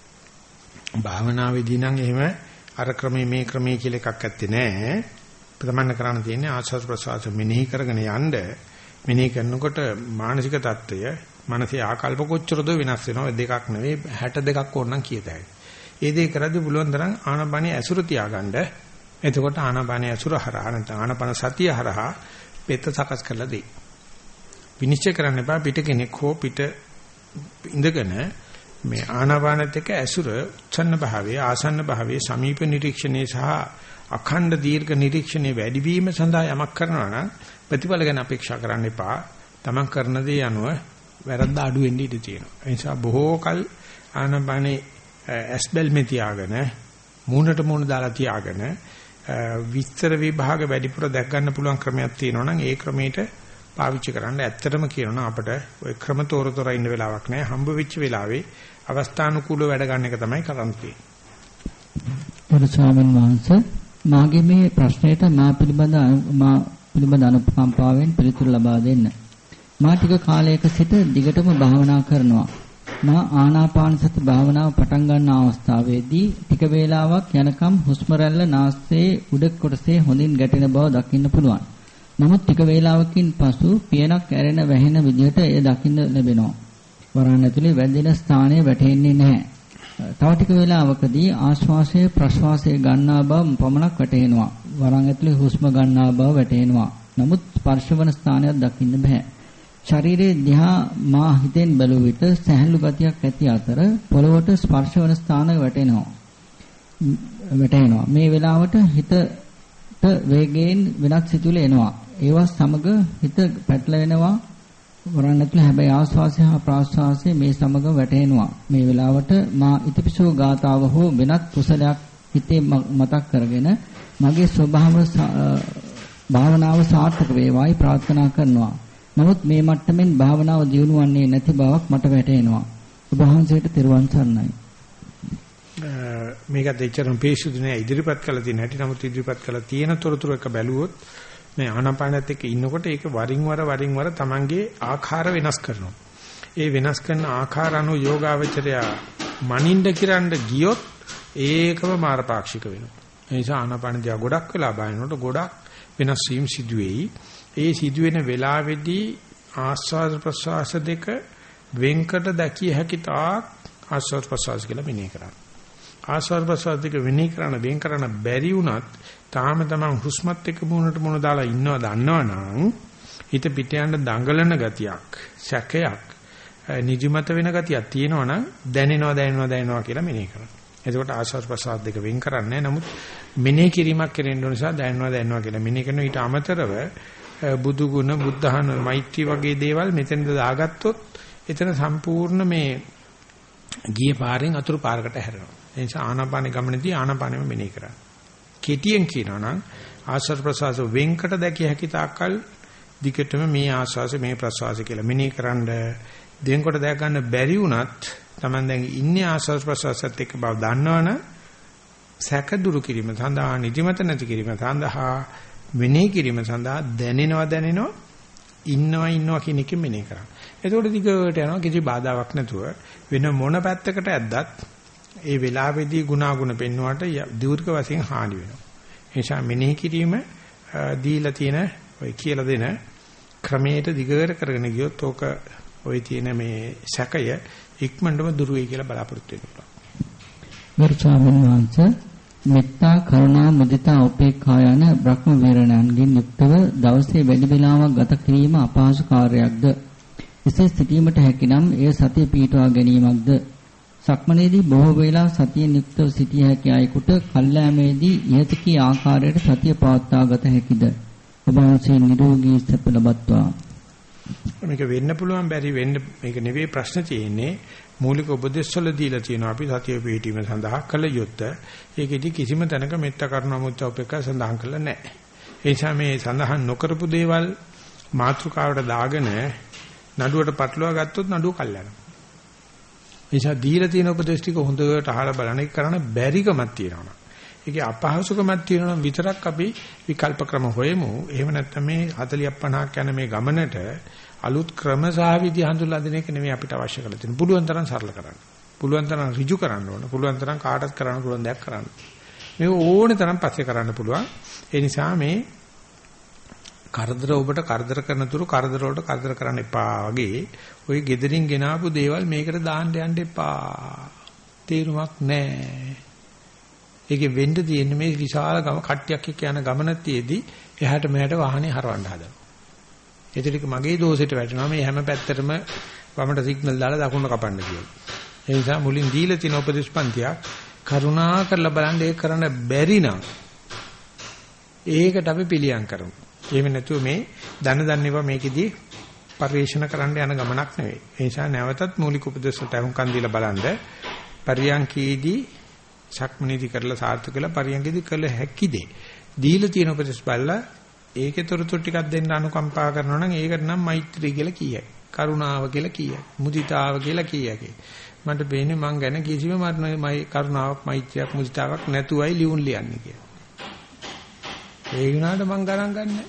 භාවනාවේදී නම් එහෙම අර ක්‍රමයේ මේ ක්‍රමයේ කියලා එකක් ඇත්තේ නැහැ. ප්‍රධානම කරණ තියෙන්නේ ආස්වාද ප්‍රසආස මෙනෙහි කරගෙන යන්න. මෙනෙහි කරනකොට මානසික தত্ত্বය, මනසේ ආකල්ප කොච්චරද වෙනස් වෙනවද දෙකක් නෙවෙයි හැට දෙකක් ඕනනම් කියතයි. ඒ දේ කරද්දී පුළුවන් තරම් ආනාපානිය ඇසුර තියාගන්න. එතකොට ආනාපානිය ඇසුර හරහා නැත්නම් ආනාපාන සතිය හරහා පෙත සකස් කරලා දෙයි. විනිශ්චය කරන්න එපා පිට කෙනෙක් හෝ පිට ඉඳගෙන මේ ආනාපානත් එක්ක ඇසුර උච්ඡන්න භාවයේ ආසන්න භාවයේ සමීප නිරීක්ෂණේ සහ අඛණ්ඩ දීර්ඝ නිරීක්ෂණේ වැඩි වීම සඳහා යමක් කරනවා නම් ප්‍රතිඵල ගැන අපේක්ෂා කරන්න එපා. තමන් කරන දේ අනුව වැරද්ද අඩු වෙන්න ඉඩ තියෙනවා. ඒ නිසා බොහෝ කල ආනාපානේ ඇස්බල් මෙ තියාගෙන මූණට මූණ දාලා තියාගෙන විස්තර විභාග වැඩිපුර දැක් ගන්න පුළුවන් ක්‍රමයක් තියෙනවා නම් ඒ ක්‍රමයට පාවිච්චි කරන්න. ඇත්තටම කියනවා අපිට ওই ක්‍රම තොර තොර ඉන්න වෙලාවක් නැහැ. හම්බ වෙච්ච වෙලාවේ අවස්ථානුකූලව වැඩ ගන්න එක තමයි කරන්න තියෙන්නේ. ගරු ස්වාමීන් වහන්සේ මාගේ මේ ප්‍රශ්නයට මා පිළිබඳ මා පිළිබඳ අනුකම්පාවෙන් පිළිතුරු ලබා දෙන්න. මා ටික කාලයක සිට දිගටම භාවනා කරනවා. මා ආනාපාන සති භාවනාව පටන් ගන්න අවස්ථාවේදී ටික වේලාවක් යනකම් හුස්ම රැල්ල නාසයේ උඩ කොටසේ හොඳින් ගැටෙන බව දකින්න පුළුවන්. නමුත් ටික වේලාවකින් පසු පියනක් ඇරෙන වැහෙන විදිහට එය දකින්න ලැබෙනවා. වරහන් ඇතුලේ වැදෙන ස්ථානයේ වැටෙන්නේ නැහැ. තව ටික වේලාවකදී ආශ්වාසය ප්‍රශ්වාසය ගන්නා බව පමණක් වැටහෙනවා. වරහන් ඇතුලේ හුස්ම ගන්නා බව වැටහෙනවා. නමුත් ස්පර්ශවන ස්ථානයක් දකින්න බෑ. ශරීරයේ දිහා මා හිතෙන් බැලුව විට සැහැල්ලු ගතියක් ඇති අතර පොළවට ස්පර්ශවන ස්ථාන වැටෙනවා. වැටෙනවා. මේ වෙලාවට හිතට වේගයෙන් වෙනත් සිතුවිලි එනවා. ඒවා සමග හිත පැටලෙනවා. වරන් ඇතුළේ හැබැයි ආස්වාසය හා ප්‍රාස්වාසය මේ සමග වැටෙනවා. මේ වෙලාවට මා ඉතිපිසෝ ගාතාව හෝ වෙනත් කුසලයක් හිතේ මතක් කරගෙන මගේ ස්වභාව භාවනාව සාර්ථක වේවායි ප්‍රාර්ථනා කරනවා. නමුත් මේ මට්ටමින් භාවනාව දියුණු වන්නේ නැති බවක් මට වැටහෙනවා. ඔබ වහන්සේට තෙරුවන් සරණයි. මේකත් එච්චරම පිළිසුදු නෑ ඉදිරිපත් කළ තියෙන හැටි. නමුත් ඉදිරිපත් කළ තියෙන තොරතුරු එක බැලුවොත් මේ ආනාපානත් එක්ක ඉන්නකොට ඒක වරින් වර වරින් වර තමන්ගේ ආකාර වෙනස් කරනවා. ඒ වෙනස් කරන ආකාර අනුව යෝගාවචරය මනින්ද කිරන්න ගියොත් ඒකම මාරපාක්ෂික වෙනවා. ඒ නිසා ආනාපාන දිහා ගොඩක් වෙලා බලනකොට ගොඩක් වෙනස් වීම සිදු වෙයි. ඒ සිදුවෙන වෙලාවේදී ආස්වාද ප්‍රසවාස දෙක වෙන්කට දැකිය හැකි තාක් ආස්වාද ප්‍රසවාස කියලා මෙනෙහි කරන්න. ආස්වාද ප්‍රසවාස දෙක මෙනෙහි කරන වෙන් කරන බැරි වුණත් තාම තමන් හුස්මත් එක්ක මුණට මුණ දාලා ඉන්නවා දන්නවනම් හිත පිට යන දඟලන ගතියක් සැකයක් නිදිමත වෙන ගතියක් තියෙනවනම් දැනෙනවා දැනෙනවා දැනෙනවා කියලා මෙනෙහි කරන්න. එතකොට ආස්වාද ප්‍රසවාස දෙක වෙන් කරන්නේ නමුත් මෙනෙහි කිරීමක් කරන්න ඕන නිසා දැනෙනවා දැනෙනවා කියලා මෙනෙහි කරන ඊට අමතරව බුදු ගුණ බුද්ධහන මෛත්‍රී වගේ දේවල් මෙතෙන්ද දාගත්තොත් එතන සම්පූර්ණ මේ ගියේ පාරෙන් අතුරු පාරකට හැරෙනවා. ඒ නිසා ආනාපාන ගමනේදී ආනාපානෙම මෙනෙහි කරන්න. කෙටියෙන් කියනවා නම් ආශ්වාස ප්‍රශ්වාස වෙන්කට දැකිය හැකි තාක්කල් දිගටම මේ ආශ්වාස මේ ප්‍රශ්වාස කියලා මෙනෙහි කරන්න. දෙන්කොට දැක ගන්න බැරි වුණත් Taman දැන් ඉන්නේ ආශ්වාස ප්‍රශ්වාසත් එක්ක බව දන්නවනම් සැක දුරු කිරීම සඳහා නිදිමත නැති කිරීම සඳහා මෙනෙහි කිරීම සඳහා දැනෙනවා දැනෙනවා ඉන්නවා ඉන්නවා කියන එක මෙනෙහි කරන්න. එතකොට දිගට යනවා කිසි බාධාවක් නැතුව වෙන මොන පැත්තකට ඇද්දත් ඒ වෙලාවේදී ගුණාගුණ පෙන්වුවාට දීර්ඝ වශයෙන් හානි වෙනවා. ඒ නිසා මෙනෙහි කිරීම දීලා තියෙන ඔය කියලා දෙන ක්‍රමයට දිගට කරගෙන ගියොත් ඕක ඔය තියෙන මේ සැකය ඉක්මනටම දුරු වෙයි කියලා බලාපොරොත්තු වෙනවා. ගරු ස්වාමීන් වහන්සේ මෙත්තා කරුණා මුදිතා උපේක්ඛා යන බ්‍රහ්ම විහරණයන්ගෙන් යුක්තව දවසේ වැඩි වේලාවක් ගත කිරීම අපහසු කාර්යයක්ද? එසේ සිටීමට හැකිනම් එය සතිය පිහිටුවා ගැනීමක්ද? සක්මනේදී බොහෝ වේලා සතියෙන් යුක්තව සිටිය හැකි අයෙකුට කල්යාමේදී ඉහත කී ආකාරයට සතිය පවත්වා ගත හැකිද? ඔබ වහන්සේ නිරෝගී සැප ලබත්වා. මේක වෙන්න පුළුවන් බැරි වෙන්න මේක නෙවෙයි ප්‍රශ්න තියෙන්නේ මූලික උපදේශවල දීලා තියෙනවා අපි සතිය පිටීම සඳහා කළ යුත්තේ ඒකෙදි කිසිම තැනක මෙත්ත කරුණා මුත්‍යා උපේක්ඛා සඳහන් කරලා නැහැ. ඒ නිසා මේ සඳහන් නොකරපු දේවල් මාතෘකාවට දාගෙන නඩුවට පටලවා ගත්තොත් නඩුව කල් යනවා. ඒ නිසා දීලා තියෙන උපදේශ ටික හොඳට අහලා බලන එක කරන්න බැරිකමක් තියෙනවා. ඒකේ අපහසුකමක් තියෙනවා නම් විතරක් අපි විකල්ප ක්‍රම හොයමු. එහෙම නැත්නම් මේ හතලිස් පනහක් යන මේ ගමනට අලුත් ක්‍රම සහ විදි හඳුල්ලා දෙන එක නෙමෙයි අපිට අවශ්‍ය කරලා තියෙන්නේ. පුළුවන් තරම් සරල කරන්න. පුළුවන් තරම් ඍජු කරන්න ඕන. පුළුවන් තරම් කාටත් කරන්න පුළුවන් දෙයක් කරන්න. මේක ඕනේ තරම් පස්සේ කරන්න පුළුවන්. ඒ නිසා මේ කරදර ඔබට කරදර කරන තුරු කරදර වලට කරදර කරන්න එපා වගේ ওই gederin ගෙනාවු දේවල් මේකට දාන්න යන්න එපා. තේරුමක් නැහැ. ඒකේ වෙන්න තියෙන්නේ මේ විශාල ගම කට්ටියක් එක්ක යන ගමනතියේදී එහාට මෙහාට වාහනේ හරවන්න හදනවා. ඒතරික මගේ දෝෂෙට වැටෙනවා මේ හැම පැත්තටම වමට සිග්නල් දාලා දකුණට කපන්න කියලා. ඒ නිසා මුලින් දීලා තියෙන උපදේශපන්තියක් කරුණා කරලා බලන්න ඒක කරන්න බැරි නම් ඒකට අපි පිළියම් කරමු. එහෙම නැතුව මේ දන දන්නේවා මේකෙදී පරිශන කරන්න යන ගමනක් නෙවෙයි. ඒ නිසා නැවතත් මූලික උපදේශ වලට අහුම්කම් දීලා බලන්න පරියන්කීදී ශක්මනීති කරලා සාර්ථක වෙලා පරියන්කේදී කළ හැකිද? දීලා තියෙන උපදේශ බලලා ඒකේ තොරතුරු ටිකක් දෙන්න අනුකම්පා කරනවා නම් ඒකට නම් මෛත්‍රී කියලා කියයි. කරුණාව කියලා කියයි. මුදිතාව කියලා කියයි. මට පේන්නේ මං ගැන කිසිම මරණයි කරුණාවක් මෛත්‍රියක් මුදිතාවක් නැතුවයි ලියුම් ලියන්නේ කියලා. ඒ වුණාට මං ගණන් ගන්නෑ.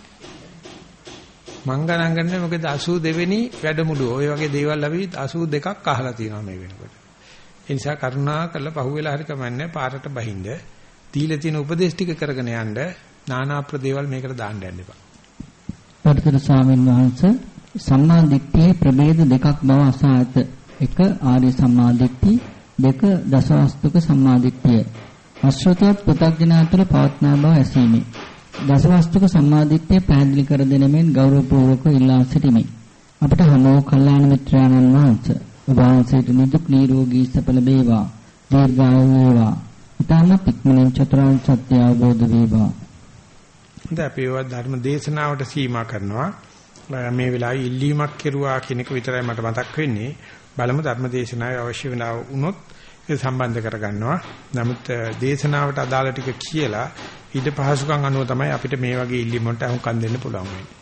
මං ගණන් ගන්නෑ මොකද අසූ දෙවෙනි වැඩමුළුව. ඔය වගේ දේවල් අපි අසූ දෙකක් අහලා තියෙනවා මේ වෙනකොට. ඒ නිසා කරුණා කරලා පහුවෙලා හරි කමන්නේ පාරට බහින්ද දීලා තියෙන උපදේශ ටික කරගෙන යන්න නානා ප්‍රදේවල් මේකට දාන්න යන්න එපා. පරිතර ස්වාමීන් වහන්සේ සම්මා දිට්ඨියේ ප්‍රභේද දෙකක් බව අසා ඇත. එක ආර්ය සම්මා දිට්ඨිය, දෙක දසවස්තුක සම්මා දිට්ඨිය. අශ්‍රතවත් පු탁ජනා තුළ පවත්නා බව ඇසීමේ. දසවස්තුක සම්මා දිට්ඨිය පැහැදිලි කර දෙන මෙන් ගෞරවපූර්වක ඉල්ලා සිටිමි. අපට හැමෝ කල්යාණ මිත්‍රාණන් වහන්සේ ඔබ වහන්සේට නිදුක් නිරෝගී සැප ලැබේවා. දීර්ඝායු වේවා. ඊටම ඉක්මනින් චතුරාර්ය සත්‍ය අවබෝධ වේවා. දැන් අපි ඒවා ධර්ම දේශනාවට සීමා කරනවා. මේ වෙලාවේ ඉල්ලීමක් කෙරුවා කියන එක විතරයි මට මතක් වෙන්නේ. බලමු ධර්ම දේශනාවේ අවශ්‍ය වෙනා වුණොත් ඒ සම්බන්ධ කරගන්නවා. නමුත් දේශනාවට අදාළ ටික කියලා ඊට පහසුකම් අනුව තමයි අපිට මේ වගේ ඉල්ලීම් වලට අහුම්කම් දෙන්න පුළුවන් වෙන්නේ.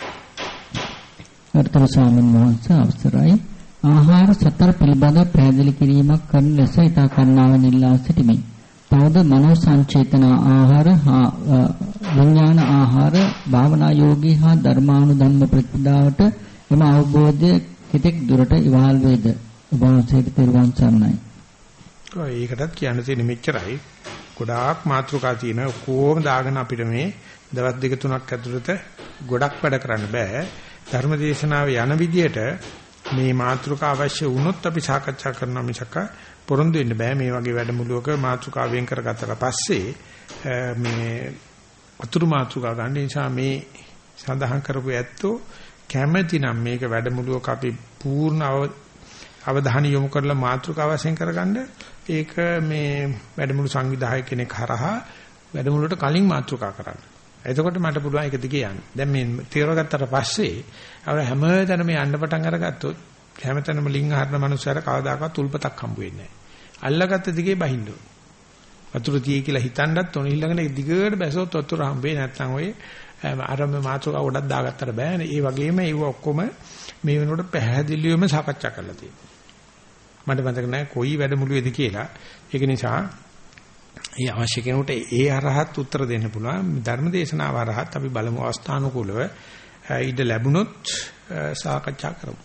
අර්ථව ස්වාමීන් වහන්සේ අවසරයි. ආහාර සතර පිළිබඳව පැහැදිලි කිරීමක් කරන ලෙස ඉතා කරුණාවෙන් ඉල්ලා සිටිමි. තවද මනෝ සංචේතන ආහාර හා විඥාන ආහාර භාවනා යෝගී හා ධර්මානුධම්ම ප්‍රතිපදාවට එම අවබෝධය කෙතෙක් දුරට ඉවහල් වේද? ඔබ වහන්සේට තෙරුවන් සරණයි. ඔය ඒකටත් කියන්න තියෙන මෙච්චරයි. ගොඩාක් මාතෘකා තියෙන කොහොම දාගෙන අපිට මේ දවස් දෙක තුනක් ඇතුළත ගොඩක් වැඩ කරන්න බෑ. ධර්ම දේශනාවේ යන විදියට මේ මාතෘකා අවශ්‍ය වුණොත් අපි සාකච්ඡා කරනවා මිසක පොරොන්දු වෙන්න බෑ. මේ වගේ වැඩමුළුවක මාතෘකා වෙන් කරගත්තට පස්සේ මේ අතුරු මාතෘකා ගන්න නිසා මේ සඳහන් කරපු ඇත්තෝ කැමැතිනම් මේක වැඩමුළුවක අපි පූර්ණ අවධානය යොමු කරලා මාතෘකා වශයෙන් කරගන්න ඒක මේ වැඩමුළු සංවිධායක කෙනෙක් හරහා වැඩමුළුවට කලින් මාතෘකා කරන්න. එතකොට මට පුළුවන් ඒක දිගේ යන්න. දැන් මේ තීරව ගත්තට පස්සේ අර හැමතැනම යන්න පටන් අරගත්තොත් හැමතැනම ලිංග හරන මනුස්සයර කවදාකවත් උල්පතක් හම්බ වෙන්නේ නැහැ. අල්ලගත්ත දිගේ බහින්න ඕන. වතුර තියේ කියලා හිතන්නත් ඕන. ඊළඟට දිගට බැසොත් වතුර හම්බෙන්නේ නැත්නම් ඔය අරම මාතෘකාව ගොඩක් දාගත්තට බෑනේ. ඒ වගේම ඒව ඔක්කොම මේ වෙනකොට පැහැදිලිවම සාකච්ඡා කරලා තියෙනවා. මට මතක නැහැ කොයි වැඩමුළුවේද කියලා. ඒක නිසා ඒ අවශ්‍ය කෙනෙකුට ඒ අරහත් උත්තර දෙන්න පුළුවන්. ධර්ම දේශනාව අරහත් අපි බලමු අවස්ථානුකූලව ඉඩ ලැබුණොත් සාකච්ඡා කරමු.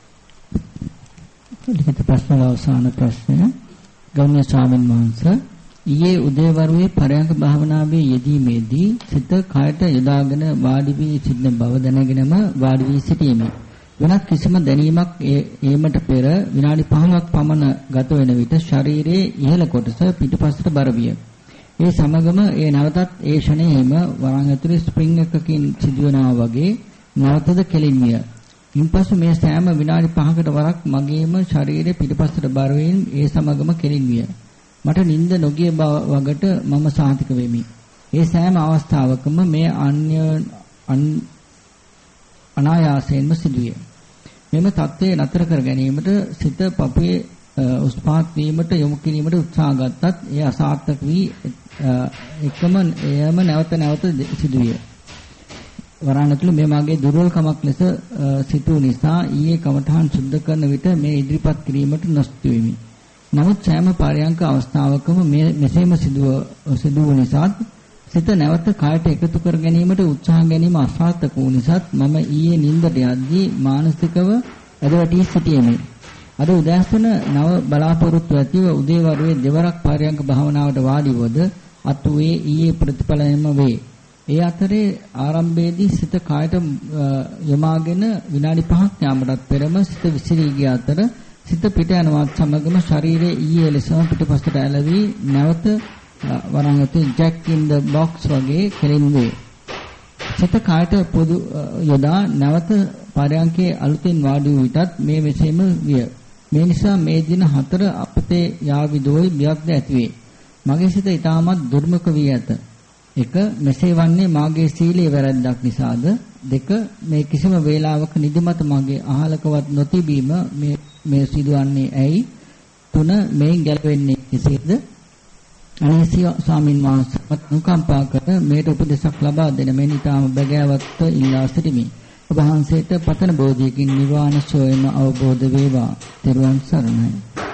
ලිඛිත ප්‍රශ්න අවසාන ප්‍රශ්නය ගෞරවනීය ස්වාමීන් වහන්සේ ඊයේ උදේවරුේ පරයන්ක භාවනාවේ යෙදීමේදී සිත කයට යොදාගෙන වාඩි වී සිටින බව දැනගෙනම වාඩි වී සිටීමේ වෙනත් කිසිම දැනීමක් ඒමට පෙර විනාඩි පහක් පමණ ගත වෙන විට ශරීරයේ ඉහළ කොටස පිටුපසට බර විය. ඒ සමගම ඒ නැවතත් ඒ ෂණයෙහිම වරන් ඇතුලේ ස්ප්‍රින්ග් එකකින් සිදුවනවා වගේ නැවතද කෙලින් විය. ඉන්පසු මේ සෑම විනාඩි පහකට වරක් මගේම ශරීරයේ පිටුපසට බර වීම ඒ සමගම කෙලින් විය. මට නිින්ද නොගිය වගට මම සාහිතික වෙමි. ඒ සෑම අවස්ථාවකම මේ අන්‍ය අනායාසයෙන්ම සිදුවේ. මෙම தත්ත්වය නතර කර ගැනීමට සිත පපුවේ උස් පහත් වීමට යොමු කිරීමට උත්සාහ ගත්තත් එය අසාර්ථක වී එකම එයම නැවත නැවත සිදුවිය. වරාණතුළු මේ මාගේ දුර්වලකමක් ලෙස සිටු නිසා ඊයේ කමඨහන් සුද්ධ කරන විට මේ ඉදිරිපත් කිරීමට නොසිතු වෙමි. නමුත් සෑම පරයන්ක අවස්ථාවකම මේ මෙසේම සිදුව සිදුව නිසා සිත නැවත කායට එකතු කර ගැනීමට උත්සාහ ගැනීම අසාර්ථක වූ නිසාත් මම ඊයේ නිින්දට යද්දී මානසිකව අදවැටි සිටියෙමි. අද උදෑසන නව බලාපොරොත්තු ඇතිව උදේවරුේ දෙවරක් පරයන්ක භාවනාවට වාඩි වුවද අතුවේ ඊයේ ප්‍රතිඵලයම වේ. ඒ අතරේ ආරම්භයේදී සිත කායට යොමාගෙන විනාඩි පහක් යාමටත් පෙරම සිත විසිරී ගිය අතර සිත පිට යනවත් සමගම ශරීරයේ ඊයේ ලෙසම පිටපසට ඇලවි නැවත වරංගතේ ජැක් ඉන් ද බොක්ස් වගේ කෙලින් වේ. සිත කායට පොදු යොදා නැවත පරයන්කේ අලුතෙන් වාඩි වූ විටත් මේ මෙසේම විය. මේ නිසා මේ දින හතර අපතේ යාවිදෝයි බියක්ද ඇතිවේ. මගේ සිත ඊටමත් දුර්මුඛ වී ඇත. එක මෙසේ වන්නේ මාගේ සීලයේ වැරැද්දක් නිසාද? දෙක මේ කිසිම වේලාවක නිදිමත මගේ අහලකවත් නොතිබීම මේ මේ සිදුවන්නේ ඇයි? තුන මේන් ගැලවෙන්නේ කෙසේද? අනේසිය ස්වාමින් වහන්සේ අනුකම්පා කර මේට උපදේශක් ලබා දෙන මේ නිතාම බගෑවත්ව ඉල්ලා සිටිමි. ඔබ වහන්සේට පතන බෝධියකින් නිර්වාණ සෝයම අවබෝධ වේවා. ත්වන් සරණයි.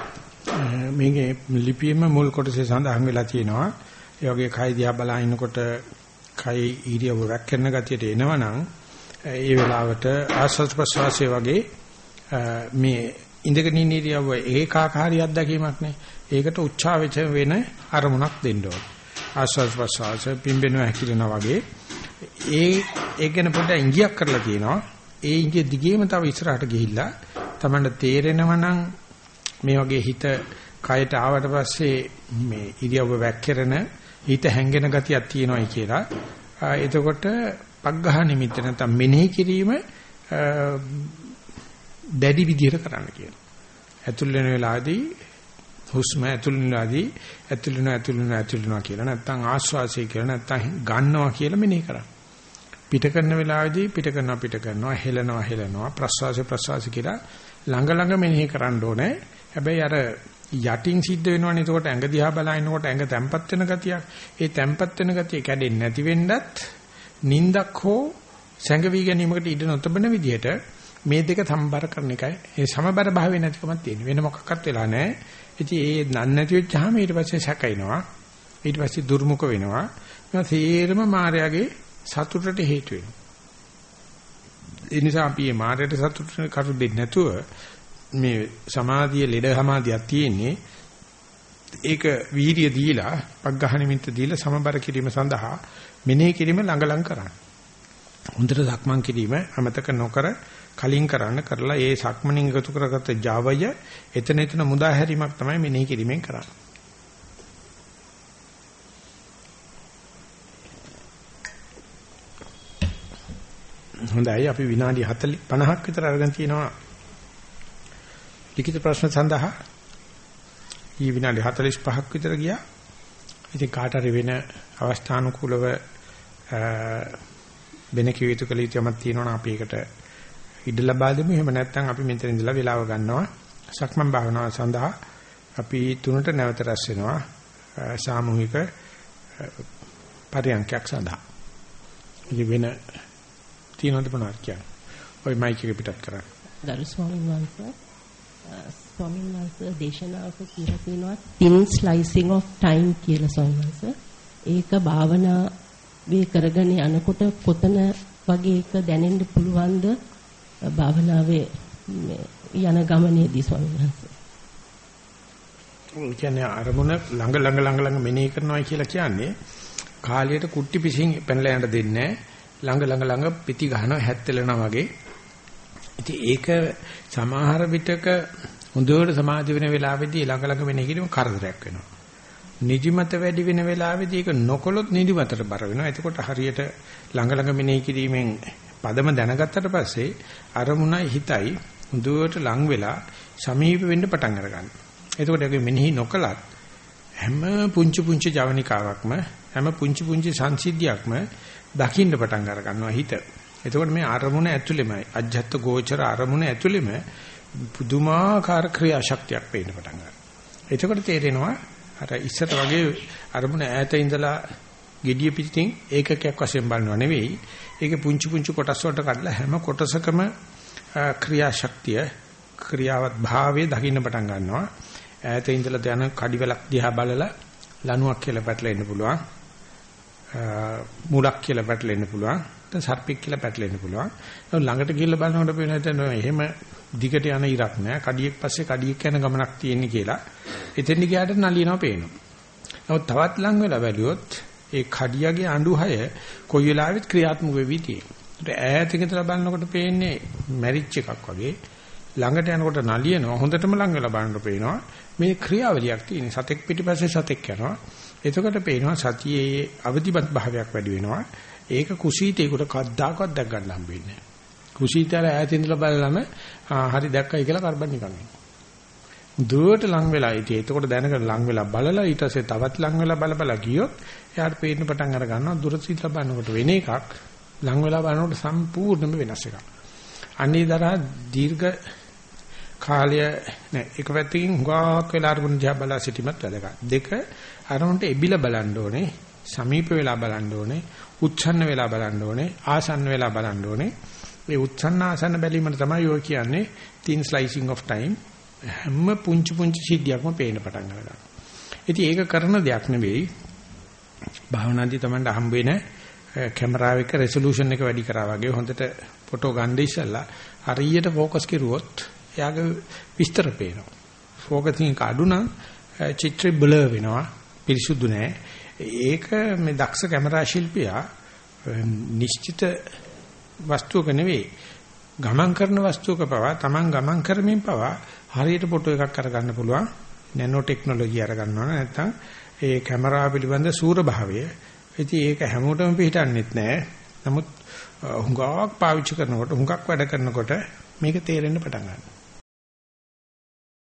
මේකේ ලිපියෙම මුල් කොටසේ සඳහන් වෙලා තියෙනවා. ඒ වගේ කය දිහා බලනකොට කය ඉරියව්ව වැක්කෙන ගතියට එනවනම් ඒ වෙලාවට ආස්වාද ප්‍රසවාසයේ වගේ මේ ඉඳගෙන ඉන්න ඉරියව්ව ඒකාකාරී අත්දැකීමක් නේ. ඒකට උච්චාවච වෙන අරමුණක් දෙන්න ඕන. ආස්වාද ප්‍රසවාස පිම්බෙනවා හැකිලනවා වගේ ඒ ඒක ගැන පොඩ්ඩක් ඉඟියක් කරලා තියෙනවා. ඒ ඉඟිය දිගේම තව ඉස්සරහට ගිහිල්ලා Tamanට තේරෙනවා නම් මේ වගේ හිත කයට ආවට පස්සේ මේ ඉරියව්ව වැක්කිරෙන හිත හැංගෙන ගතියක් තියෙනවායි කියලා. එතකොට පග්ඝහ නිමිත්ත නැත්නම් මෙනෙහි කිරීම දැඩි විදියට කරන්න කියනවා. ඇතුල් වෙන වෙලාවේදී හුස්ම ඇතුල් වෙනවාදී ඇතුල් වෙනවා ඇතුල් වෙනවා ඇතුල් වෙනවා කියලා නැත්නම් ආශ්වාසය කියලා නැත්නම් ගන්නවා කියලා මෙනෙහි කරන්න. පිට කරන වෙලාවේදී පිට කරනවා පිට කරනවා හෙලනවා හෙලනවා ප්‍රශ්වාසය ප්‍රශ්වාසය කියලා ළඟ ළඟ මෙනෙහි කරන්න ඕනේ. හැබැයි අර යටින් සිද්ධ වෙනවනේ. එතකොට ඇඟ දිහා බලනකොට ඇඟ තැම්පත් වෙන ගතියක්. ඒ තැම්පත් වෙන ගතිය කැඩෙන්නේ නැති වෙන්නත් නිින්දක් හෝ සැඟවි ගැනීමකට ඉඩ නොතබන විදිහට මේ දෙක සම්බර කරන එකයි. ඒ සමබර භාවය නැතිකමක් තියෙන. වෙන මොකක්වත් වෙලා නැහැ. ඉතින් ඒ නන් නැති වෙච්චාම ඊට පස්සේ සැකයිනවා. ඊට පස්සේ දුර්මුඛ වෙනවා. මේ තේරම මායාවේ සතුටට හේතු වෙනවා. ඒ නිසා අපි මේ මායාවට සතුටට කරු දෙන්නේ නැතුව මේ සමාධිය ලෙඩ සමාධියක් තියෙන්නේ. ඒක වීර්ය දීලා පග්ඝහ නිමිත්ත දීලා සමබර කිරීම සඳහා මෙනෙහි කිරීම ළඟ ළඟ කරන්න. හොඳට සක්මන් කිරීම අමතක නොකර කලින් කරන්න කරලා ඒ සක්මනින් එකතු කරගත්ත Javaය එතන එතන මුදා හැරීමක් තමයි මෙනෙහි කිරීමෙන් කරන්නේ. හොඳයි අපි විනාඩි පනහක් විතර අරගෙන තිනවා ලිඛිත ප්‍රශ්න සඳහා. ඊ විනාඩි හතළිස් පහක් විතර ගියා. ඉතින් කාට හරි වෙන අවස්ථානුකූලව වෙන කිවිතු කළ යුතුමක් තියෙනවා අපි ඒකට ඉඩ ලබා දෙමු. එහෙම නැත්නම් අපි මෙතන ඉඳලා වෙලාව ගන්නවා. සක්මන් භාවනාව සඳහා අපි තුනට නැවත රැස් වෙනවා සාමූහික පරියන්කයක් සඳහා. ඉතින් වෙන තියෙනවද මොනවද කියන්නේ? ඔය මයික් එක පිටත් කරන්න. ගරු ස්වාමීන් වහන්සේ ස්වාමීන් වහන්සේ දේශනාවක කියලා තියෙනවා thin slicing of time කියලා ස්වාමීන් වහන්සේ. ඒක භාවනා වේ කරගෙන යනකොට කොතන වගේ එක දැනෙන්න පුළුවන්ද භාවනාවේ යන ගමනේදී ස්වාමීන් වහන්සේ? ඔය කියන්නේ අරමුණ ළඟ ළඟ ළඟ ළඟ මෙනෙහි කරනවා කියලා කියන්නේ කාලයට කුට්ටි පිසින් පැනලා යන්න දෙන්නේ නැහැ. ළඟ ළඟ ළඟ පිටි ගහනවා හැත්තෙලනවා වගේ. ඉතින් ඒක සමහර විටක හොඳට සමාධි වෙන වෙලාවෙදී ළඟ ළඟ වෙන කිරීම කරදරයක් වෙනවා. නිදිමත වැඩි වෙන වෙලාවෙදී ඒක නොකොලොත් නිදිමතට බර වෙනවා. එතකොට හරියට ළඟ ළඟ මෙනෙහි කිරීමෙන් පදම දැනගත්තට පස්සේ අරමුණයි හිතයි හොඳට ලං වෙලා සමීප වෙන්න පටන් අරගන්නවා. එතකොට ඒක මෙනෙහි නොකලත් හැම පුංචි පුංචි ජවනිකාවක්ම හැම පුංචි පුංචි සංසිද්ධියක්ම දකින්න පටන් අර ගන්නවා හිත. එතකොට මේ අරමුණ ඇතුළෙමයි අජ්ජත් ගෝචර අරමුණ ඇතුළෙම පුදුමාකාර ක්‍රියාශක්තියක් පේන්න පටන් ගන්නවා. එතකොට තේරෙනවා අර ඉස්සර වගේ අරමුණ ඈත ඉඳලා gediya පිටින් ඒකකයක් වශයෙන් බලනව නෙවෙයි. ඒකේ පුංචි පුංචි කොටස් වලට කඩලා හැම කොටසකම ක්‍රියාශක්තිය ක්‍රියාවත් භාවයේ දකින්න පටන් ගන්නවා. ඈත ඉඳලා යන කඩිවලක් දිහා බලලා ලණුවක් කියලා පැටලෙන්න පුළුවන්. මුලක් කියලා පැටලෙන්න පුළුවන්. සර්පෙක් කියලා පැටලෙන්න පුළුවන්. ළඟට ගිහිල්ලා බලනකොට පේන හිතන එහෙම දිගට යන ඉරක් නෑ. කඩියෙක් පස්සේ කඩියෙක් යන ගමනක් තියෙන්නේ කියලා. එතෙන් ගියාට නලියනවා පේනවා. නමුත් තවත් ලඟ වෙලා බැලුවොත් ඒ කඩියගේ අඬුහය කොයි වෙලාවෙත් ක්‍රියාත්මක වෙවි තියෙනවා. ඈතින් ඉඳලා බලනකොට පේන්නේ මැරිච් එකක් වගේ. ළඟට යනකොට නලියනවා. හොඳටම ලඟ වෙලා බලනකොට පේනවා මේ ක්‍රියාවලියක් තියෙන. සතෙක් පිටිපස්සේ සතෙක් යනවා. එතකොට පේනවා සතියේ අවදිමත් භාවයක් වැඩි වෙනවා. ඒක කුසීතේකට කද්දාකවත් දැක් ගන්න හම්බෙන්නේ නැහැ. කුසීතයල ඈත ඉඳලා බලලම හරි දැක්කයි කියලා කරබන් නිකන් එනවා. දුවට ලඟ වෙලා ඉතින් එතකොට දැනගෙන ලඟ වෙලා බලලා ඊට පස්සේ තවත් ලඟ වෙලා බල බල ගියොත් එයාට පේන්න පටන් අර ගන්නවා දුර සිතලා බලනකොට වෙන එකක් ලඟ වෙලා බලනකොට සම්පූර්ණයෙන්ම වෙනස් එකක්. අන්නේ දරා දීර්ඝ කාලය නෑ එක පැත්තකින් හුඟක් වෙලා අරමුණ දිහා බලා සිටීමත් වැදගත්. දෙක අරමුණට එබිලා බලන්න ඕනේ, සමීප වෙලා බලන්න ඕනේ, උච්ඡන්න වෙලා බලන්න ඕනේ, ආසන්න වෙලා බලන්න ඕනේ. මේ උච්ඡන්න ආසන්න බැලීමට තමයි ඔය කියන්නේ thin slicing of time. හැම පුංචි පුංචි සිද්ධියක්ම පේන්න පටන් ගන්නවා. ඉතින් ඒක කරන දෙයක් නෙවෙයි. භාවනාදී තමයි හම්බ වෙන කැමරාව එක රෙසලූෂන් එක වැඩි කරා වගේ හොඳට ෆොටෝ ගන්න ඉස්සලා හරියට ફોකස් කරුවොත් එයාගේ විස්තර පේනවා. ફોකසින් එක අඩු නම් චිත්‍රය බ්ලර් වෙනවා, පිරිසුදු නෑ. ඒක මේ දක්ෂ කැමරා ශිල්පියා නිශ්චිත වස්තුවක නෙවෙයි ගමන් කරන වස්තුවක පවා Taman ගමන් කරමින් පවා හරියට ෆොටෝ එකක් අරගන්න පුළුවන්. නැනෝ ටෙක්නොලොජි අරගන්නවා නැත්නම් ඒ කැමරාව පිළිබඳ සූර භාවය. ඉතින් ඒක හැමෝටම පිටින්නෙත් නෑ. නමුත් හුඟක් පාවිච්චි කරනකොට හුඟක් වැඩ කරනකොට මේක තේරෙන්න පටන් ගන්නවා.